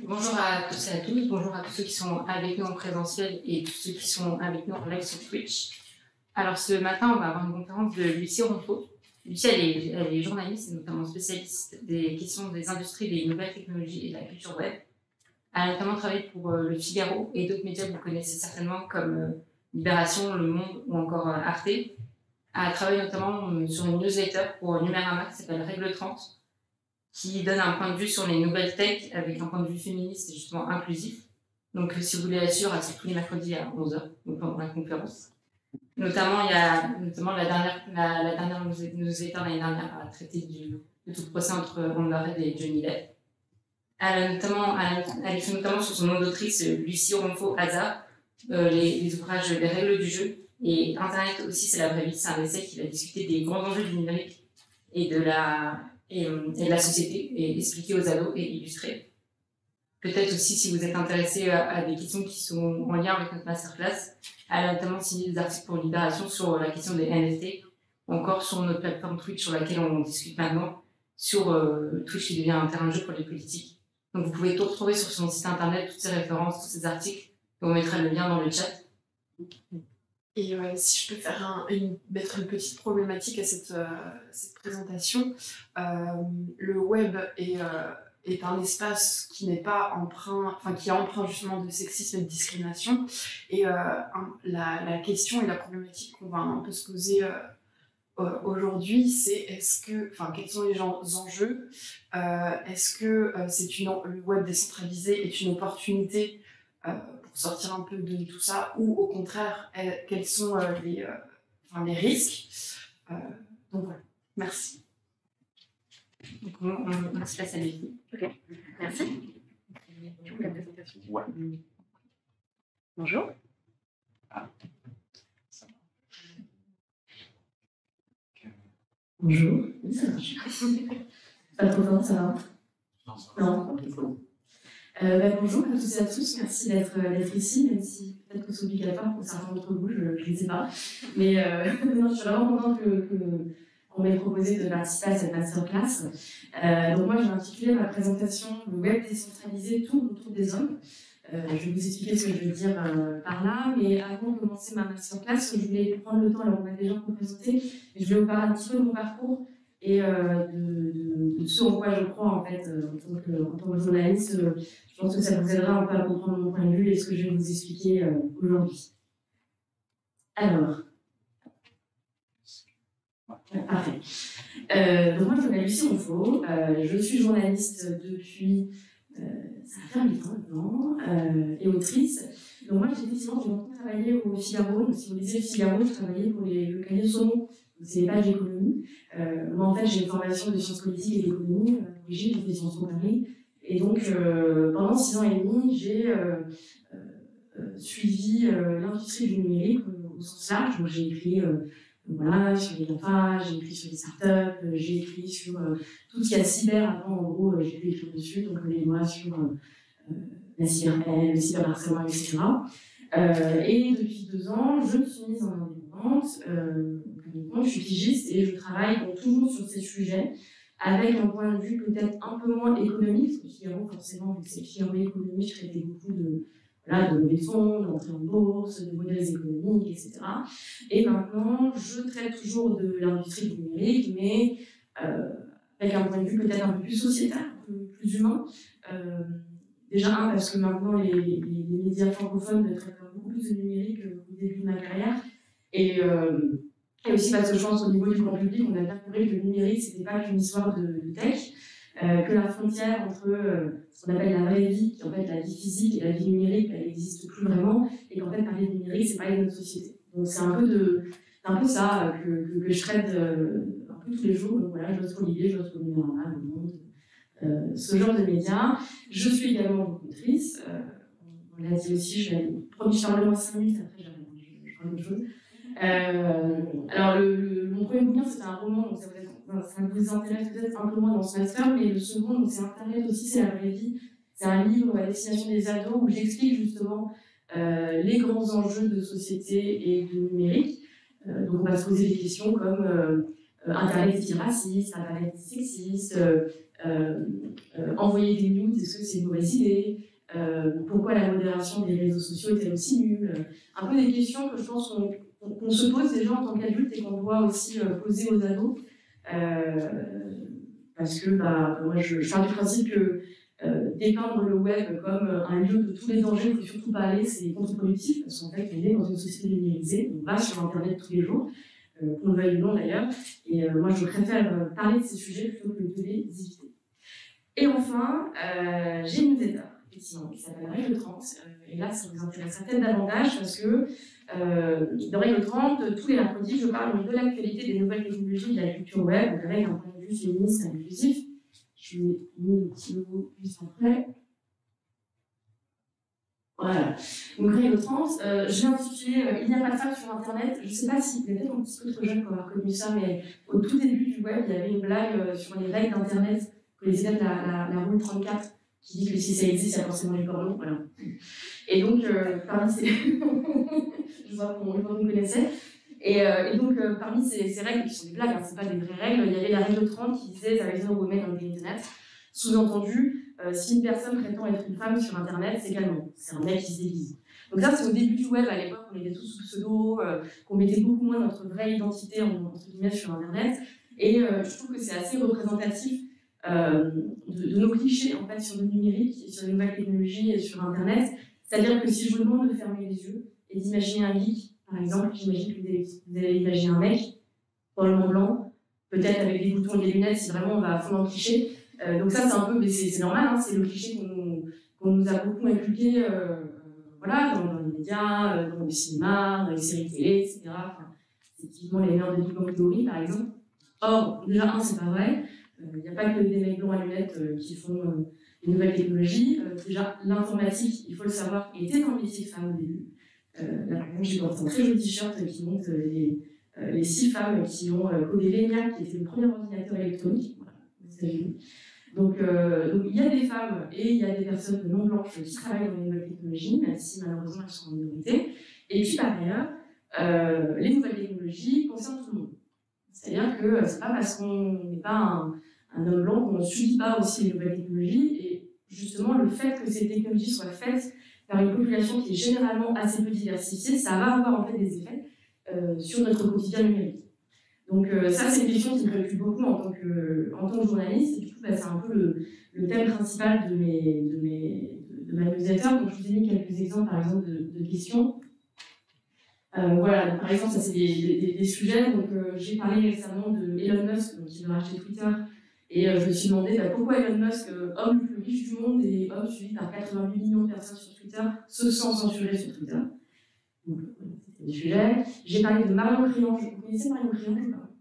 Bonjour à tous et à toutes, bonjour à tous ceux qui sont avec nous en présentiel et tous ceux qui sont avec nous en live sur Twitch. Alors ce matin, on va avoir une conférence de Lucie Ronfaux. Lucie, elle est journaliste et notamment spécialiste des questions des industries, des nouvelles technologies et de la culture web. Elle a notamment travaillé pour Le Figaro et d'autres médias que vous connaissez certainement comme Libération, Le Monde ou encore Arte. Elle travaille notamment sur une newsletter pour Numérama qui s'appelle Règle 30, qui donne un point de vue sur les nouvelles tech avec un point de vue féministe et justement inclusif. Donc, si vous voulez la suivre, c'est tous les mercredis à 11h, donc pendant la conférence. Notamment, il y a la dernière newsletter l'année dernière a traité de tout le procès entre Amber Heard et Johnny Depp. Elle écrit notamment sur son nom d'autrice, Lucie Ronfaux Hazard, les ouvrages Les règles du jeu. Et Internet aussi, c'est la vraie vie. C'est un essai qui va discuter des grands enjeux du numérique et de la société, et expliquer aux ados et illustrer. Peut-être aussi, si vous êtes intéressé à des questions qui sont en lien avec notre masterclass, elle a notamment signé des articles pour Libération sur la question des NFT, ou encore sur notre plateforme Twitch sur laquelle on discute maintenant, sur Twitch qui devient un terrain de jeu pour les politiques. Donc vous pouvez tout retrouver sur son site internet, toutes ces références, tous ces articles, et on mettra le lien dans le chat. Et si je peux mettre une petite problématique à cette présentation, le web est un espace qui n'est pas qui est empreint justement de sexisme et de discrimination. Et la question et la problématique qu'on va un peu se poser aujourd'hui, c'est quels sont les enjeux? Est-ce que le web décentralisé est une opportunité pour sortir un peu de tout ça, ou au contraire, quels sont les risques? Donc voilà, merci. Donc on se passe à l'équipe. Ok, merci. La présentation. Ouais. Bonjour. Bonjour. Oui, ça marche. Pas trop fort, ça va? Non. Bonjour à tous et à tous, merci d'être ici, même si peut-être que c'est obligatoire pour certains d'entre vous, je ne sais pas. Mais non, je suis vraiment contente qu'on m'ait proposé de participer à cette masterclass. Donc moi, j'ai intitulé ma présentation « Le web décentralisé tourne autour des hommes ». Je vais vous expliquer ce que je veux dire par là, mais avant de commencer ma masterclass, je voulais prendre le temps, alors on a déjà me présenter, mais je voulais vous parler un petit peu de mon parcours et de ce en quoi je crois en fait en tant que journaliste. Je pense que ça vous aidera un peu à comprendre mon point de vue et ce que je vais vous expliquer aujourd'hui. Alors, parfait. Donc moi je m'appelle Lucie Ronfaux, je suis journaliste depuis ça fait un temps maintenant, et autrice. Donc moi j'ai beaucoup travaillé au Figaro. Donc si vous lisez le Figaro, je travaillais pour le cahier Saumon. C'est les pages d'économie. Moi, en fait, j'ai une formation de sciences politiques et d'économie. D'origine, j'ai fait Sciences Po Paris. Et donc, pendant 6 ans et demi, j'ai suivi l'industrie du numérique au sens large. Donc, j'ai écrit sur les GAFA, j'ai écrit sur les startups, j'ai écrit sur tout ce qu'il y a cyber. Avant, en gros, j'ai pu écrire dessus. Donc, les mois sur la cyberpeine, le cyberharcèlement, etc. Et depuis 2 ans, je me suis mise en indépendante. Je suis pigiste et je travaille donc toujours sur ces sujets avec un point de vue peut-être un peu moins économique, parce que Figaro, forcément, vu que c'est Figaro économie, je traitais beaucoup de levée de fonds, d'entrée en bourse, de modèles économiques, etc. Et maintenant, je traite toujours de l'industrie du numérique, mais avec un point de vue peut-être un peu plus sociétal, un peu plus humain. Déjà, parce que maintenant, les médias francophones traitent beaucoup plus de numérique qu'au début de ma carrière. Et aussi parce que je pense qu'au niveau du grand public, on a bien compris que le numérique, ce n'était pas qu'une histoire de tech, que la frontière entre ce qu'on appelle la vraie vie, qui est en fait la vie physique, et la vie numérique, elle n'existe plus vraiment, et qu'en fait, parler de numérique, c'est parler de notre société. Donc c'est un peu ça que je traite un peu tous les jours. Donc voilà, je bosse pour l'idée, je bosse pour Numérama, Le Monde, ce genre de médias. Je suis également beaucoup autrice. On l'a dit aussi, je parle de moi 5 minutes, après je parle d'autre chose. Alors, mon premier bouquin, c'était un roman, donc ça vous intéresse peut-être un peu moins dans ce master, mais le second, donc c'est Internet aussi, c'est la vraie vie. C'est un livre à destination des ados où j'explique justement les grands enjeux de société et de numérique. Donc, on va se poser des questions comme Internet est raciste, Internet est sexiste, envoyer des nudes, est-ce que c'est une mauvaise idée, pourquoi la modération des réseaux sociaux est-elle aussi nulle, un peu des questions que je pense qu'on se pose déjà en tant qu'adulte et qu'on doit aussi poser aux ados. Parce que moi je pars du principe que dépeindre le web comme un lieu de tous les dangers, il ne faut surtout pas aller, c'est contre-productif, parce qu'en fait on est dans une société numérisée, on va sur Internet tous les jours, qu'on le veuille ou non d'ailleurs, et moi je préfère parler de ces sujets plutôt que de les éviter. Et enfin, j'ai une newsletter, effectivement, qui s'appelle Règle 30, et là ça vous intéressera peut-être davantage parce que dans Règle 30, tous les mercredis, je parle de l'actualité des nouvelles technologies de la culture web, donc avec un point de vue féministe et inclusif. Je vais mis le petit logo juste après. Voilà. Donc Règle 30, j'ai intitulé Il n'y a pas de femmes sur Internet. Je ne sais pas si vous êtes peut-être un petit peu trop jeune pour avoir connu ça, mais au tout début du web, il y avait une blague sur les règles d'Internet que les élèves de la rue 34 qui dit que si ça existe, il y a forcément du porno. Voilà. Et donc, parmi ces... je vois qu'on vous connaissait. Et donc, parmi ces règles, qui sont des blagues, hein, c'est pas des vraies règles, il y avait la règle 30 qui disait « There is no woman on the Internet ». Sous-entendu, si une personne prétend être une femme sur Internet, c'est qu'elle ment. C'est un mec qui se déguise. Donc ça, c'est au début du web, à l'époque, on était tous sous pseudo, qu'on mettait beaucoup moins notre vraie identité, entre guillemets, sur Internet. Et je trouve que c'est assez représentatif de nos clichés, en fait, sur le numérique, sur les nouvelles technologies et sur Internet. C'est-à-dire que si je vous demande de fermer les yeux et d'imaginer un geek, par exemple, j'imagine que vous allez imaginer un mec, probablement blanc, peut-être avec des boutons et des lunettes, si vraiment on va à fond dans le cliché. Donc ça, c'est un peu, mais c'est normal, hein, c'est le cliché qu'on nous a beaucoup inculqué voilà, dans les médias, dans le cinéma, dans les séries télé, etc. Enfin, c'est typiquement les mères de Big Bang Theory, par exemple. Or, déjà, c'est pas vrai. Il n'y a pas que des mecs blonds à lunettes qui font les nouvelles technologies. Déjà, l'informatique, il faut le savoir, était un métier de femme au début. Là, par exemple, j'ai porté un très joli t-shirt qui montre les 6 femmes qui ont codé l'ENIAC, qui était le premier ordinateur électronique aux États-Unis. Donc, il y a des femmes et il y a des personnes non blanches qui travaillent dans les nouvelles technologies, même si malheureusement elles sont en minorité. Et puis par ailleurs, les nouvelles technologies concernent tout le monde. C'est-à-dire que c'est pas parce qu'on n'est pas un homme blanc qu'on ne subit pas aussi les nouvelles technologies. Et justement, le fait que ces technologies soient faites par une population qui est généralement assez peu diversifiée, ça va avoir en fait des effets sur notre quotidien numérique. Donc ça, c'est une question qui me préoccupe beaucoup en tant que journaliste. Et du coup, c'est un peu le thème principal de ma newsletter. Donc je vous ai mis quelques exemples, par exemple, de questions. Voilà, donc, par exemple, ça c'est des sujets. Donc j'ai parlé récemment de Elon Musk, donc, qui veut racheter Twitter. Et je me suis demandé pourquoi Elon Musk, homme le plus riche du monde et homme suivi par 88 millions de personnes sur Twitter, se sent censuré sur Twitter. Donc, c'était des sujets. J'ai parlé de Marion Kriange. Vous connaissez Marion Kriange ou pas?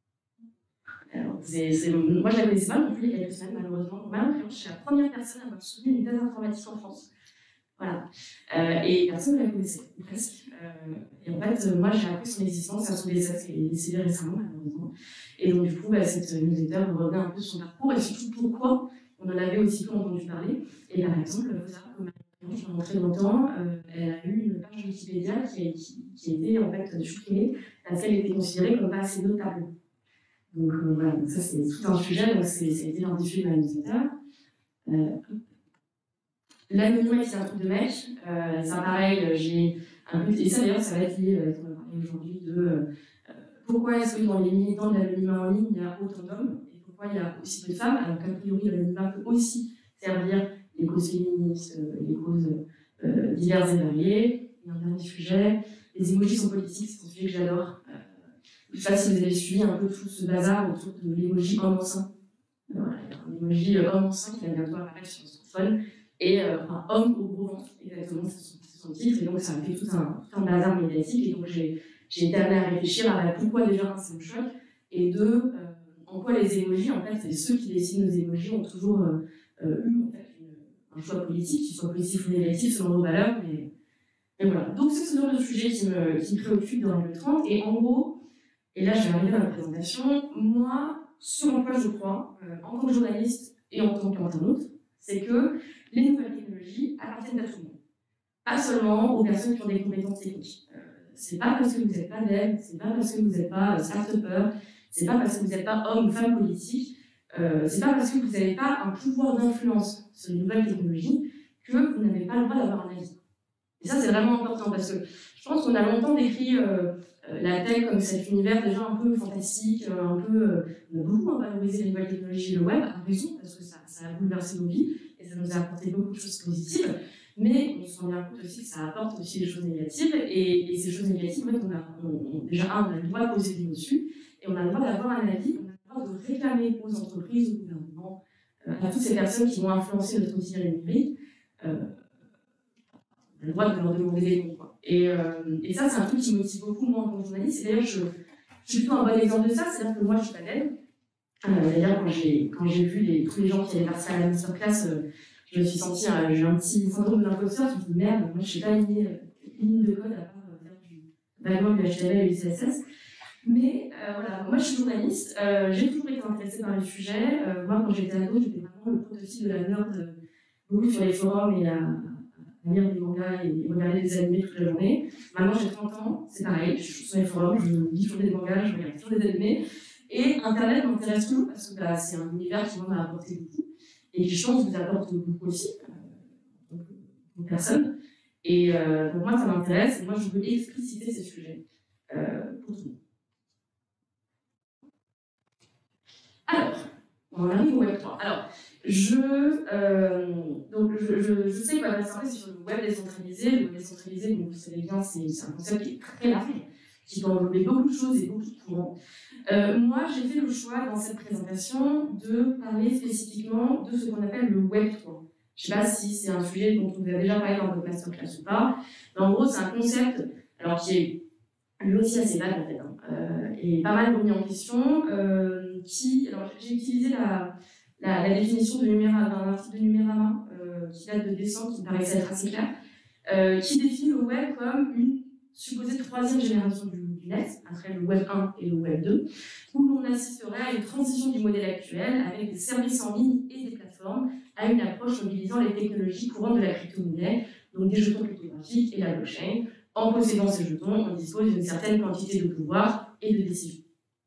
Alors, moi, je ne la connaissais pas non plus il y a quelques semaines, malheureusement. Marion Kriange, c'est la première personne à avoir soutenu une thèse informatique en France. Voilà. Et personne ne la connaissait, presque. Et en fait, moi, j'ai appris son existence à son décès, parce qu'elle est décédée récemment, malheureusement. Et donc, du coup, cette newsletter me revenait un peu son parcours et surtout pourquoi on en avait aussi peu entendu parler. Et par exemple, vous savez que Marion, pendant très longtemps, elle a eu une page Wikipédia qui a été en fait supprimée parce qu'elle était considérée comme pas assez notable. Donc voilà, donc ça c'est tout un sujet, donc ça a été identifié dans la newsletter. L'anonymat qui est un truc de mec, c'est pareil, j'ai un peu, et ça d'ailleurs ça va être lié, on va parler aujourd'hui de pourquoi est-ce que dans les militants de l'anonymat en ligne il y a autant d'hommes et pourquoi il y a aussi peu de femmes, alors qu'a priori l'anonymat peut aussi servir les causes féministes, les causes diverses et variées. Et un dernier sujet, les emojis sont politiques, c'est un sujet que j'adore. Je ne sais pas si vous avez suivi un peu tout ce bazar autour de l'emoji homme enceint. Voilà, il y a un emoji homme enceint qui va bientôt apparaître sur le smartphone. Et un homme au gros ventre, exactement, c'est son titre, et donc ça a fait tout un bazar médiatique, et donc j'ai été amenée à réfléchir à pourquoi déjà c'est un choc, et deux, en quoi les émojis, en fait, ceux qui dessinent nos émojis ont toujours eu en fait, un choix politique, qu'il soit positif ou négatif selon nos valeurs, mais voilà. Donc c'est ce genre de sujet qui me préoccupe dans le 30, et en gros, et là je vais arriver à la présentation, moi, ce en quoi je crois, en tant que journaliste et en tant qu'internaute, c'est que les nouvelles technologies appartiennent à tout le monde. Pas seulement aux personnes qui ont des compétences techniques. C'est pas parce que vous n'êtes pas dev, c'est pas parce que vous n'êtes pas start-upper, C'est pas parce que vous n'êtes pas homme ou femme politique, c'est pas parce que vous n'avez pas un pouvoir d'influence sur les nouvelles technologies que vous n'avez pas le droit d'avoir un avis. Et ça, c'est vraiment important parce que je pense qu'on a longtemps décrit la tech comme cet univers déjà un peu fantastique, un peu. On a beaucoup valorisé les nouvelles technologies et le web, à raison, parce que ça a bouleversé nos vies et ça nous a apporté beaucoup de choses positives. Mais on se rend bien compte aussi que ça apporte aussi des choses négatives. Et ces choses négatives, en fait, déjà, on a le droit de poser des mots dessus et on a le droit d'avoir un avis, on a le droit de réclamer aux entreprises, au gouvernement, à toutes ces personnes qui vont influencer notre quotidien numérique. On a le droit de leur demander des comptes, quoi. Et ça, c'est un truc qui me motive beaucoup, moi, en tant que journaliste. Et d'ailleurs, je suis plutôt un bon exemple de ça. C'est-à-dire que moi, je suis pas d'aide. D'ailleurs, quand j'ai vu tous les gens qui avaient versé à la masterclass, je me suis sentie, j'ai eu un petit syndrome de l'imposteur. Je me suis dit, merde, moi, je sais pas aligner une ligne de code à part faire vaguement du HTML et du CSS. Mais voilà, moi, je suis journaliste. J'ai toujours été intéressée par le sujet. Moi, quand j'étais ado, j'étais vraiment le prototype de la nerd, beaucoup sur les forums et à lire des mangas et regarder des animés toute la journée. Maintenant, j'ai 30 ans, c'est pareil, je suis sur les forums, je lis toujours des mangas, je regarde toujours des animés. Et Internet m'intéresse toujours parce que c'est un univers qui m'a apporté beaucoup et qui, je pense, vous apporte beaucoup aussi, en tant que personne. Et donc, moi, ça m'intéresse et moi, je veux expliciter ces sujets pour tout le monde. Alors, on arrive au Web3. Alors, je sais que ma masterclass c'est sur le web décentralisé. Le web décentralisé, donc vous savez bien, c'est un concept qui est très large, qui peut englober beaucoup de choses et beaucoup de courants. Moi, j'ai fait le choix dans cette présentation de parler spécifiquement de ce qu'on appelle le Web3. Je ne sais pas si c'est un sujet dont on vous a déjà parlé dans votre masterclass ou pas, mais en gros, c'est un concept alors, qui est lui aussi assez vague en fait, et pas mal remis en question. Alors, j'ai utilisé la définition d'un article de Numérama qui date de décembre, qui me paraissait être assez clair, qui définit le web comme une supposée troisième génération du net, après le web 1 et le web 2, où l'on assisterait à une transition du modèle actuel avec des services en ligne et des plateformes, à une approche mobilisant les technologies courantes de la crypto-monnaie, donc des jetons cryptographiques et la blockchain. En possédant ces jetons, on dispose d'une certaine quantité de pouvoir et de décision.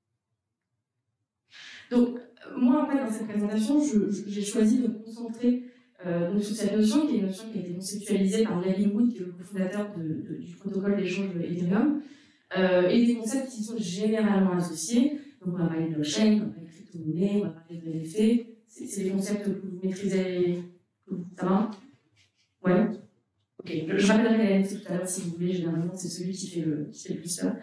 Donc, moi, en fait, dans cette présentation, j'ai choisi de me concentrer donc, sur cette notion, qui est une notion qui a été conceptualisée par Gavin Wood, qui est le cofondateur du protocole d'échange Ethereum, et des concepts qui sont généralement associés. Donc, on va parler de blockchain, on va parler de crypto-monnaie, on va parler de NFT. C'est des concepts que vous maîtrisez. Ça va? Ouais. Ok, je rappellerai la NFT tout à l'heure si vous voulez, généralement c'est celui qui fait le plus peur.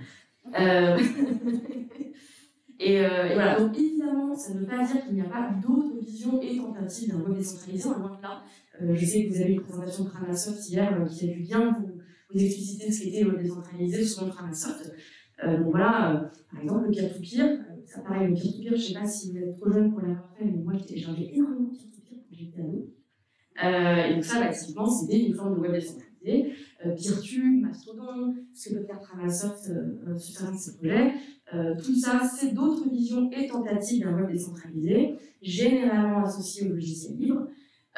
Et voilà, donc évidemment, ça ne veut pas dire qu'il n'y a pas d'autres visions et tentatives d'un web décentralisé, en loin de là. Je sais que vous avez une présentation de Framasoft hier qui a dû bien vous expliciter ce qu'était le web décentralisé selon Framasoft. Donc voilà, par exemple, le peer-to-peer, ça pareil, le peer-to-peer, je ne sais pas si vous êtes trop jeune pour l'avoir fait, mais moi j'en ai énormément de peer-to-peer quand j'étais ado. Et donc ça, typiquement, c'était une forme de web décentralisé. Peertube, Mastodon, ce que peut faire Framasoft sur certains de ces projets. Tout ça, c'est d'autres visions et tentatives d'un web décentralisé, généralement associées au logiciel libre.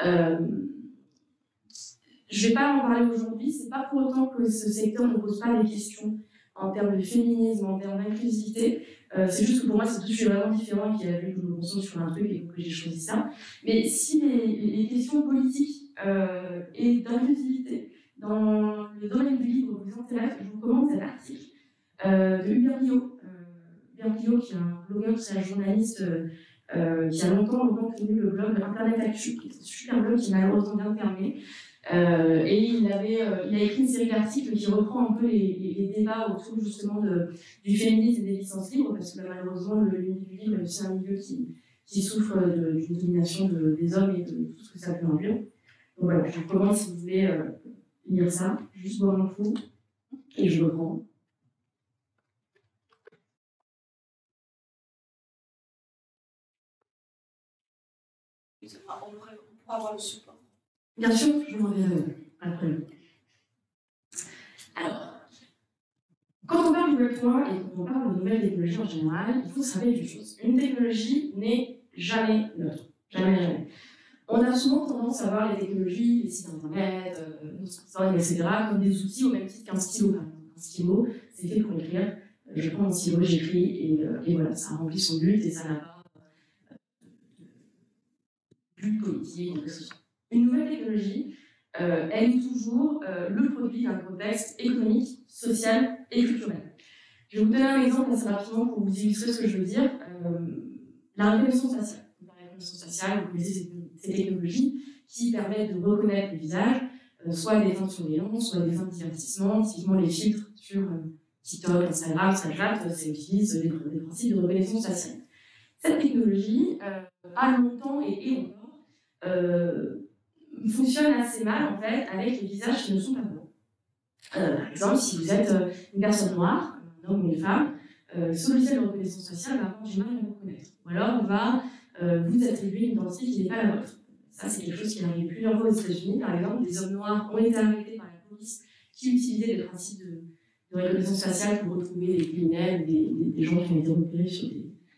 Je ne vais pas en parler aujourd'hui, c'est pas pour autant que ce secteur ne pose pas des questions en termes de féminisme, en termes d'inclusivité. C'est juste que pour moi, c'est tout sujet vraiment différent et qu'il a fallu que je me concentre sur un truc et que j'ai choisi ça. Mais si les questions politiques et d'inclusivité dans le domaine du livre vous intéressent, je vous recommande cet article de Hubert Guillot. Hubert Guillot, qui est un blogueur, c'est un journaliste qui a longtemps tenu le blog Internet Actu, qui est un super blog qui est malheureusement bien fermé. Et il a écrit une série d'articles qui reprend un peu les débats autour justement du féminisme et des licences libres, parce que malheureusement, le milieu du livre est aussi un milieu qui souffre d'une domination des hommes et de tout ce que ça peut induire. Donc voilà, je vous recommande si vous voulez lire ça, juste boire un coup, et je reprends. On pourra avoir le support. Bien sûr, je m'enverrai après. Alors, quand on parle du Web3 et quand on parle de nouvelles technologies en général, il faut se rappeler d'une chose. Une technologie n'est jamais neutre. Jamais. On a souvent tendance à voir les technologies, les sites internet, nos smartphones, etc., comme des outils au même titre qu'un stylo. Un stylo, c'est fait pour écrire. je prends mon stylo, j'écris, et voilà, ça a rempli son but, et ça n'a pas de but politique, ou que ce soit. Une nouvelle technologie, elle est toujours le produit d'un contexte économique, social et culturel. Je vais vous donner un exemple assez rapidement pour vous illustrer ce que je veux dire. La reconnaissance faciale. La reconnaissance faciale, vous connaissez ces technologies qui permettent de reconnaître les visages, soit à des fins de surveillance, soit à des fins de divertissement. Typiquement, les filtres sur TikTok, Instagram, Snapchat, ça utilise des principes de reconnaissance faciale. Cette technologie a longtemps et encore fonctionne assez mal en fait avec les visages qui ne sont pas blancs. Par exemple, si vous êtes une personne noire, un homme ou une femme, ce logiciel de reconnaissance faciale va avoir du mal à vous reconnaître. Ou alors on va vous attribuer une identité qui n'est pas la vôtre. Ça, c'est quelque chose qui est arrivé plusieurs fois aux États-Unis. Par exemple, des hommes noirs ont été arrêtés par la police qui utilisaient des principes de reconnaissance faciale pour retrouver des criminels, des gens qui ont été repérés sur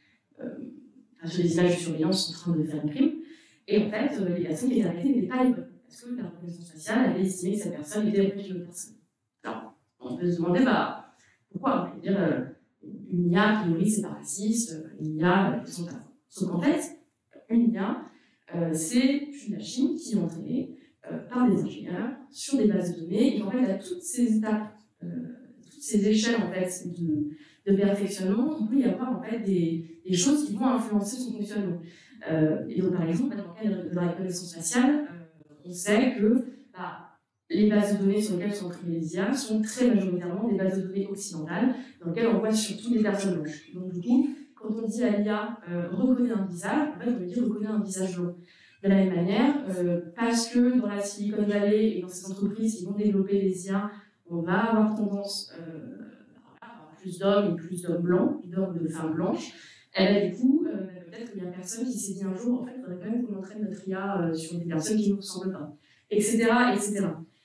des images de surveillance en train de faire un crime. Et en fait, les personnes qui étaient arrêtées n'étaient pas les bonnes, parce que la reconnaissance faciale avait estimé que cette personne était reconnaissante d'une autre personne. Alors, on peut se demander, pourquoi? On peut dire, une IA, a priori, c'est pas raciste, une IA, ils sont pas. Sauf qu'en fait, une IA, c'est une machine qui est entraînée par des ingénieurs sur des bases de données, et en fait, à toutes ces étapes, toutes ces échelles en fait, de perfectionnement, il peut y avoir en fait des choses qui vont influencer son fonctionnement. Et donc, par exemple, dans le cadre de la reconnaissance faciale, on sait que les bases de données sur lesquelles sont entraînées les IA sont très majoritairement des bases de données occidentales, dans lesquelles on voit surtout des personnes blanches. Donc, du coup, quand on dit à l'IA reconnaît un visage, en fait, on dit reconnaît un visage blanc. De la même manière, parce que dans la Silicon Valley et dans ces entreprises qui vont développer les IA, on va avoir tendance à avoir plus d'hommes et plus d'hommes blancs, de femmes blanches. Et là, du coup, peut-être qu'il y a personne qui s'est dit un jour, en fait, il faudrait quand même qu'on entraîne notre IA sur des personnes qui ne nous ressemblent pas, etc. etc.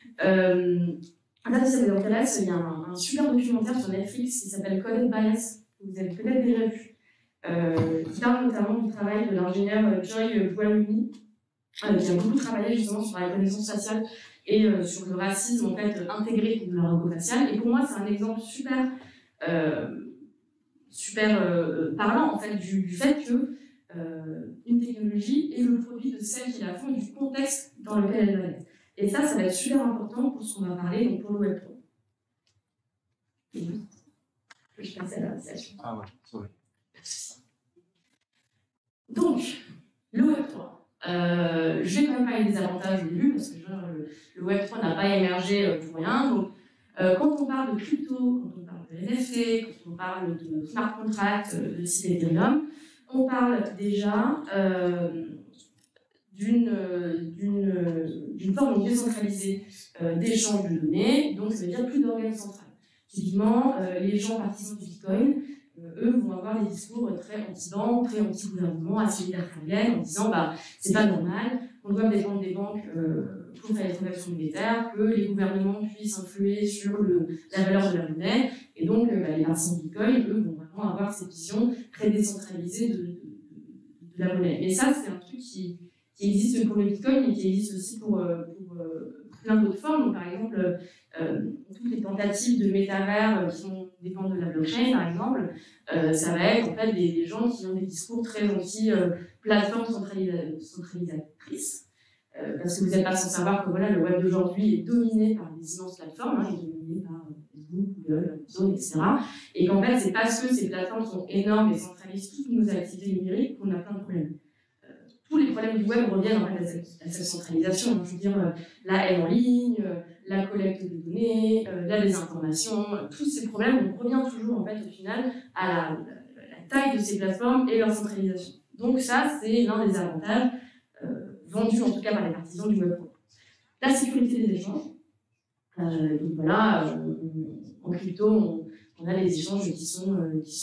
Là, si ça vous intéresse, il y a un super documentaire sur Netflix qui s'appelle Coded Bias, que vous avez peut-être déjà vu, qui parle notamment du travail de l'ingénieur Joy Buolamwini, qui a beaucoup travaillé justement sur la reconnaissance faciale et sur le racisme en fait, intégré de la reconnaissance faciale. Et pour moi, c'est un exemple super parlant en fait, du fait que une technologie est le produit de celle qui la font et du contexte dans lequel elle va être. Et ça va être super important pour ce qu'on va parler, donc pour le Web 3. Je passe à la station. Ah ouais, sorry. Donc, le Web 3. Je vais quand même parler des avantages au début, parce que le Web 3 n'a pas émergé pour rien. Donc, quand on parle de crypto, quand on parle de NFT, quand on parle de smart contract, de site Ethereum, on parle déjà d'une forme décentralisée d'échange de données, donc ça veut dire plus d'organes central. Typiquement, les gens partisans du Bitcoin, eux vont avoir des discours très anti-banque, très anti-gouvernement, assez libertariens, en disant c'est pas normal qu'on doive dépendre des banques pour faire les transactions monétaires, que les gouvernements puissent influer sur la valeur de la monnaie, et donc les partisans du Bitcoin, eux, vont vraiment avoir cette vision très décentralisée de la monnaie. Mais ça, c'est un truc qui existe pour le Bitcoin, mais qui existe aussi pour plein d'autres formes. Donc, par exemple, toutes les tentatives de métavers qui dépendent de la blockchain, par exemple, ça va être en fait des gens qui ont des discours très anti-plateformes centralisatrices. Parce que vous n'êtes pas sans savoir que le web d'aujourd'hui est dominé par des immenses plateformes, il est dominé par Facebook, Google, Amazon, etc. Et qu'en fait, c'est parce que ces plateformes sont énormes et centralisent toutes nos activités numériques qu'on a plein de problèmes. Tous les problèmes du web reviennent en fait à cette centralisation. Je veux dire, la haine en ligne, la collecte de données, la désinformation, tous ces problèmes, on revient toujours en fait au final à la taille de ces plateformes et leur centralisation. Donc ça, c'est l'un des avantages vendus en tout cas par les partisans du web. La sécurité des échanges. Donc voilà, en crypto, on a les échanges qui sont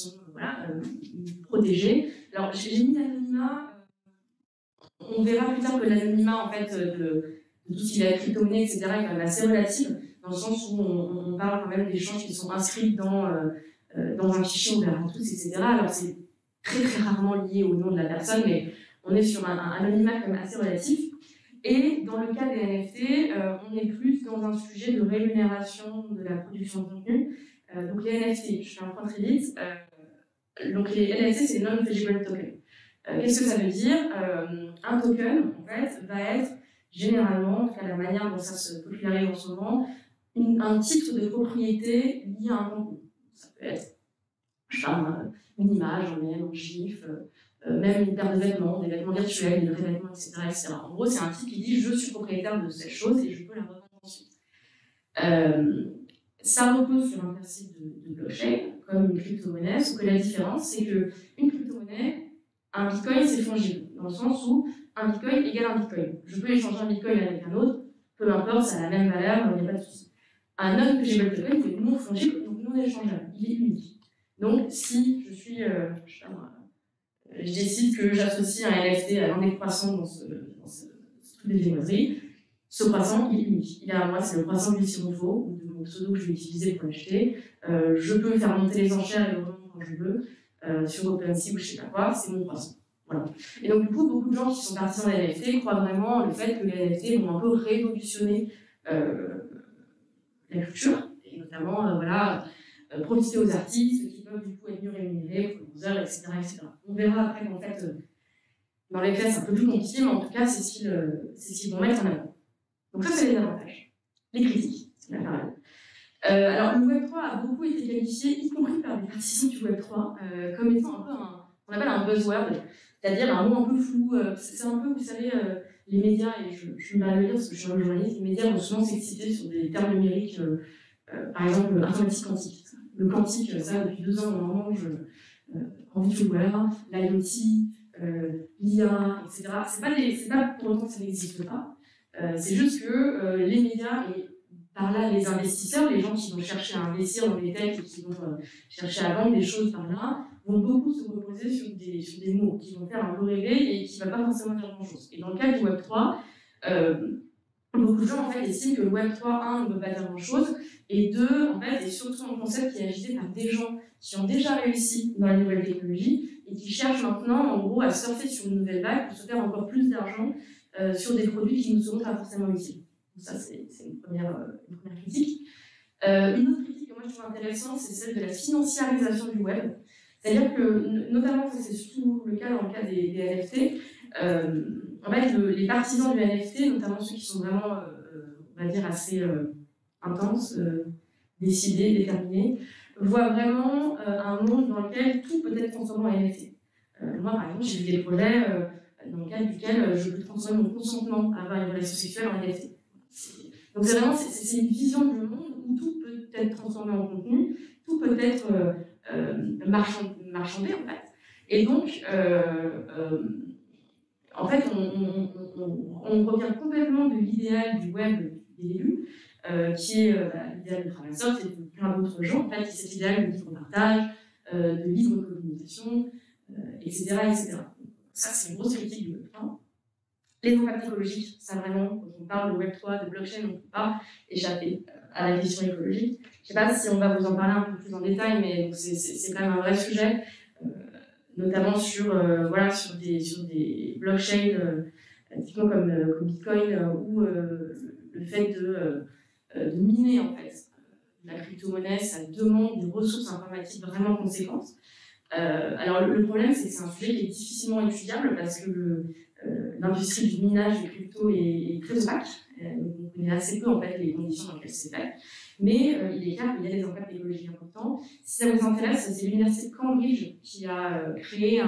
protégés. Alors j'ai mis l'anonymat. On verra plus tard que l'anonymat, en fait, de tout ce qui est crypto-monnaie, etc., est quand même assez relatif, dans le sens où on parle quand même d'échanges qui sont inscrits dans un fichier ouvert à tous, etc. Alors, c'est très, très rarement lié au nom de la personne, mais on est sur un anonymat quand même assez relatif. Et dans le cas des NFT, on est plus dans un sujet de rémunération de la production de contenu, Donc les NFT, je fais un point très vite. Donc les NFT, c'est non-fungible token. Qu'est-ce que ça veut dire? Un token, en fait, va être généralement, en tout cas la manière dont ça se popularise en ce moment, un titre de propriété lié à un contenu. Ça peut être une image, un mème, un gif, même une paire de vêtements, des vêtements virtuels, des vrais vêtements, etc., etc. En gros, c'est un titre qui dit je suis propriétaire de cette chose et je peux la revendre ensuite. Ça repose sur un principe de blockchain, comme une crypto-monnaie, sauf que la différence, c'est qu'une crypto-monnaie, un bitcoin, c'est fongible, dans le sens où un bitcoin égale un bitcoin. Je peux échanger un bitcoin avec un autre, peu importe, ça a la même valeur, il n'y a pas de souci. Un non-fungible token, il est non fongible, donc non échangeable, il est unique. Donc, si je suis, je décide que j'associe un NFT à l'un des croissants dans ce truc de viennoiserie, ce croissant, il est unique. Il est à moi, c'est le croissant de Lucie Ronfaux, ou de mon pseudo que je vais utiliser pour l'acheter. Je peux faire monter les enchères et le revendre quand je veux, sur OpenSea ou je sais pas quoi, c'est mon croissant. Voilà. Et donc, du coup, beaucoup de gens qui sont partisans des NFT croient vraiment le fait que les NFT vont un peu révolutionner la culture, et notamment, profiter aux artistes qui peuvent du coup être mieux rémunérés pour leurs heures, etc., etc. On verra après qu'en fait, dans les faits, c'est un peu plus compliqué, mais en tout cas, c'est ce qu'ils vont mettre en avant. Donc ça, c'est les avantages. Les critiques, c'est pas mal. Alors, le Web3 a beaucoup été qualifié, y compris par des partisans du Web3, comme étant un peu on appelle un buzzword, c'est-à-dire un mot un peu flou. C'est un peu, vous savez, les médias, et je me permets de le dire parce que je suis un journaliste, les médias vont souvent s'exciter sur des termes numériques, par exemple, informatique quantique. Le quantique, ça, depuis 2 ans, on en mange en VMware, l'IoT, l'IA, etc. C'est pas pour autant que ça n'existe pas. C'est juste que les médias, et par là les investisseurs, les gens qui vont chercher à investir dans les techs et qui vont chercher à vendre des choses par là, vont beaucoup se reposer sur des mots qui vont faire un peu rêver et qui ne vont pas forcément dire grand-chose. Et dans le cas du Web3, beaucoup de gens en fait, estiment que le Web3, 1, ne veut pas dire grand-chose, et 2, en fait, est surtout un concept qui est agité par des gens qui ont déjà réussi dans les nouvelles technologies et qui cherchent maintenant, en gros, à surfer sur une nouvelle vague pour se faire encore plus d'argent sur des produits qui ne seront pas forcément utiles. Donc ça, c'est une première critique. Une autre critique que moi je trouve intéressante, c'est celle de la financiarisation du web. C'est-à-dire que, notamment, c'est surtout le cas dans le cas des NFT, en fait, les partisans du NFT, notamment ceux qui sont vraiment, on va dire, assez intenses, décidés, déterminés, voient vraiment un monde dans lequel tout peut être transformé en NFT. Moi, par exemple, j'ai vu des projets dans le cadre duquel je peux transformer mon consentement à avoir une relation sexuelle en NFT. Donc c'est vraiment une vision du monde où tout peut être transformé en contenu, tout peut être marchandé en fait. Et donc, en fait, on revient complètement de l'idéal du web des débuts, qui est l'idéal de Travailsoft et de plein d'autres gens, en fait, qui est cet idéal de libre partage, de libre communication, etc., etc. Ça, c'est une grosse critique du Web3. Les impacts écologiques, ça vraiment, quand on parle de Web3, de blockchain, on ne peut pas échapper à la question écologique. Je ne sais pas si on va vous en parler un peu plus en détail, mais c'est quand même un vrai sujet, notamment sur des blockchains, typiquement comme Bitcoin, où le fait de miner en fait la crypto-monnaie, ça demande des ressources informatiques vraiment conséquentes. Alors le problème, c'est que c'est un sujet qui est difficilement étudiable parce que l'industrie du minage de crypto est très opaque. On connaît assez peu en fait les conditions dans lesquelles c'est fait. Mais il est clair qu'il y a des impacts écologiques importants. Si ça vous intéresse, c'est l'université de Cambridge qui a créé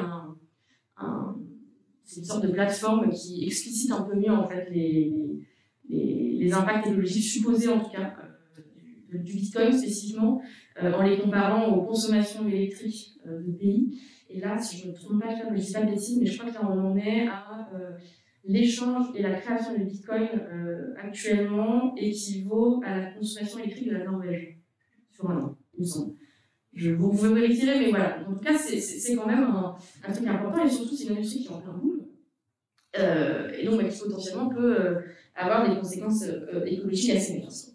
c'est une sorte de plateforme qui explicite un peu mieux en fait les impacts écologiques supposés en tout cas du Bitcoin spécifiquement, en les comparant aux consommations électriques de pays. Et là, si je ne me trompe pas, je ne dis pas de bêtises, mais je crois que là, on en est à l'échange et la création de Bitcoin actuellement équivaut à la consommation électrique de la Norvège sur un an, il me semble. Vous vérifierez, mais voilà. En tout cas, c'est quand même un truc important, et surtout, c'est une industrie qui est en plein boom, et donc qui potentiellement peut avoir des conséquences écologiques assez néfastes.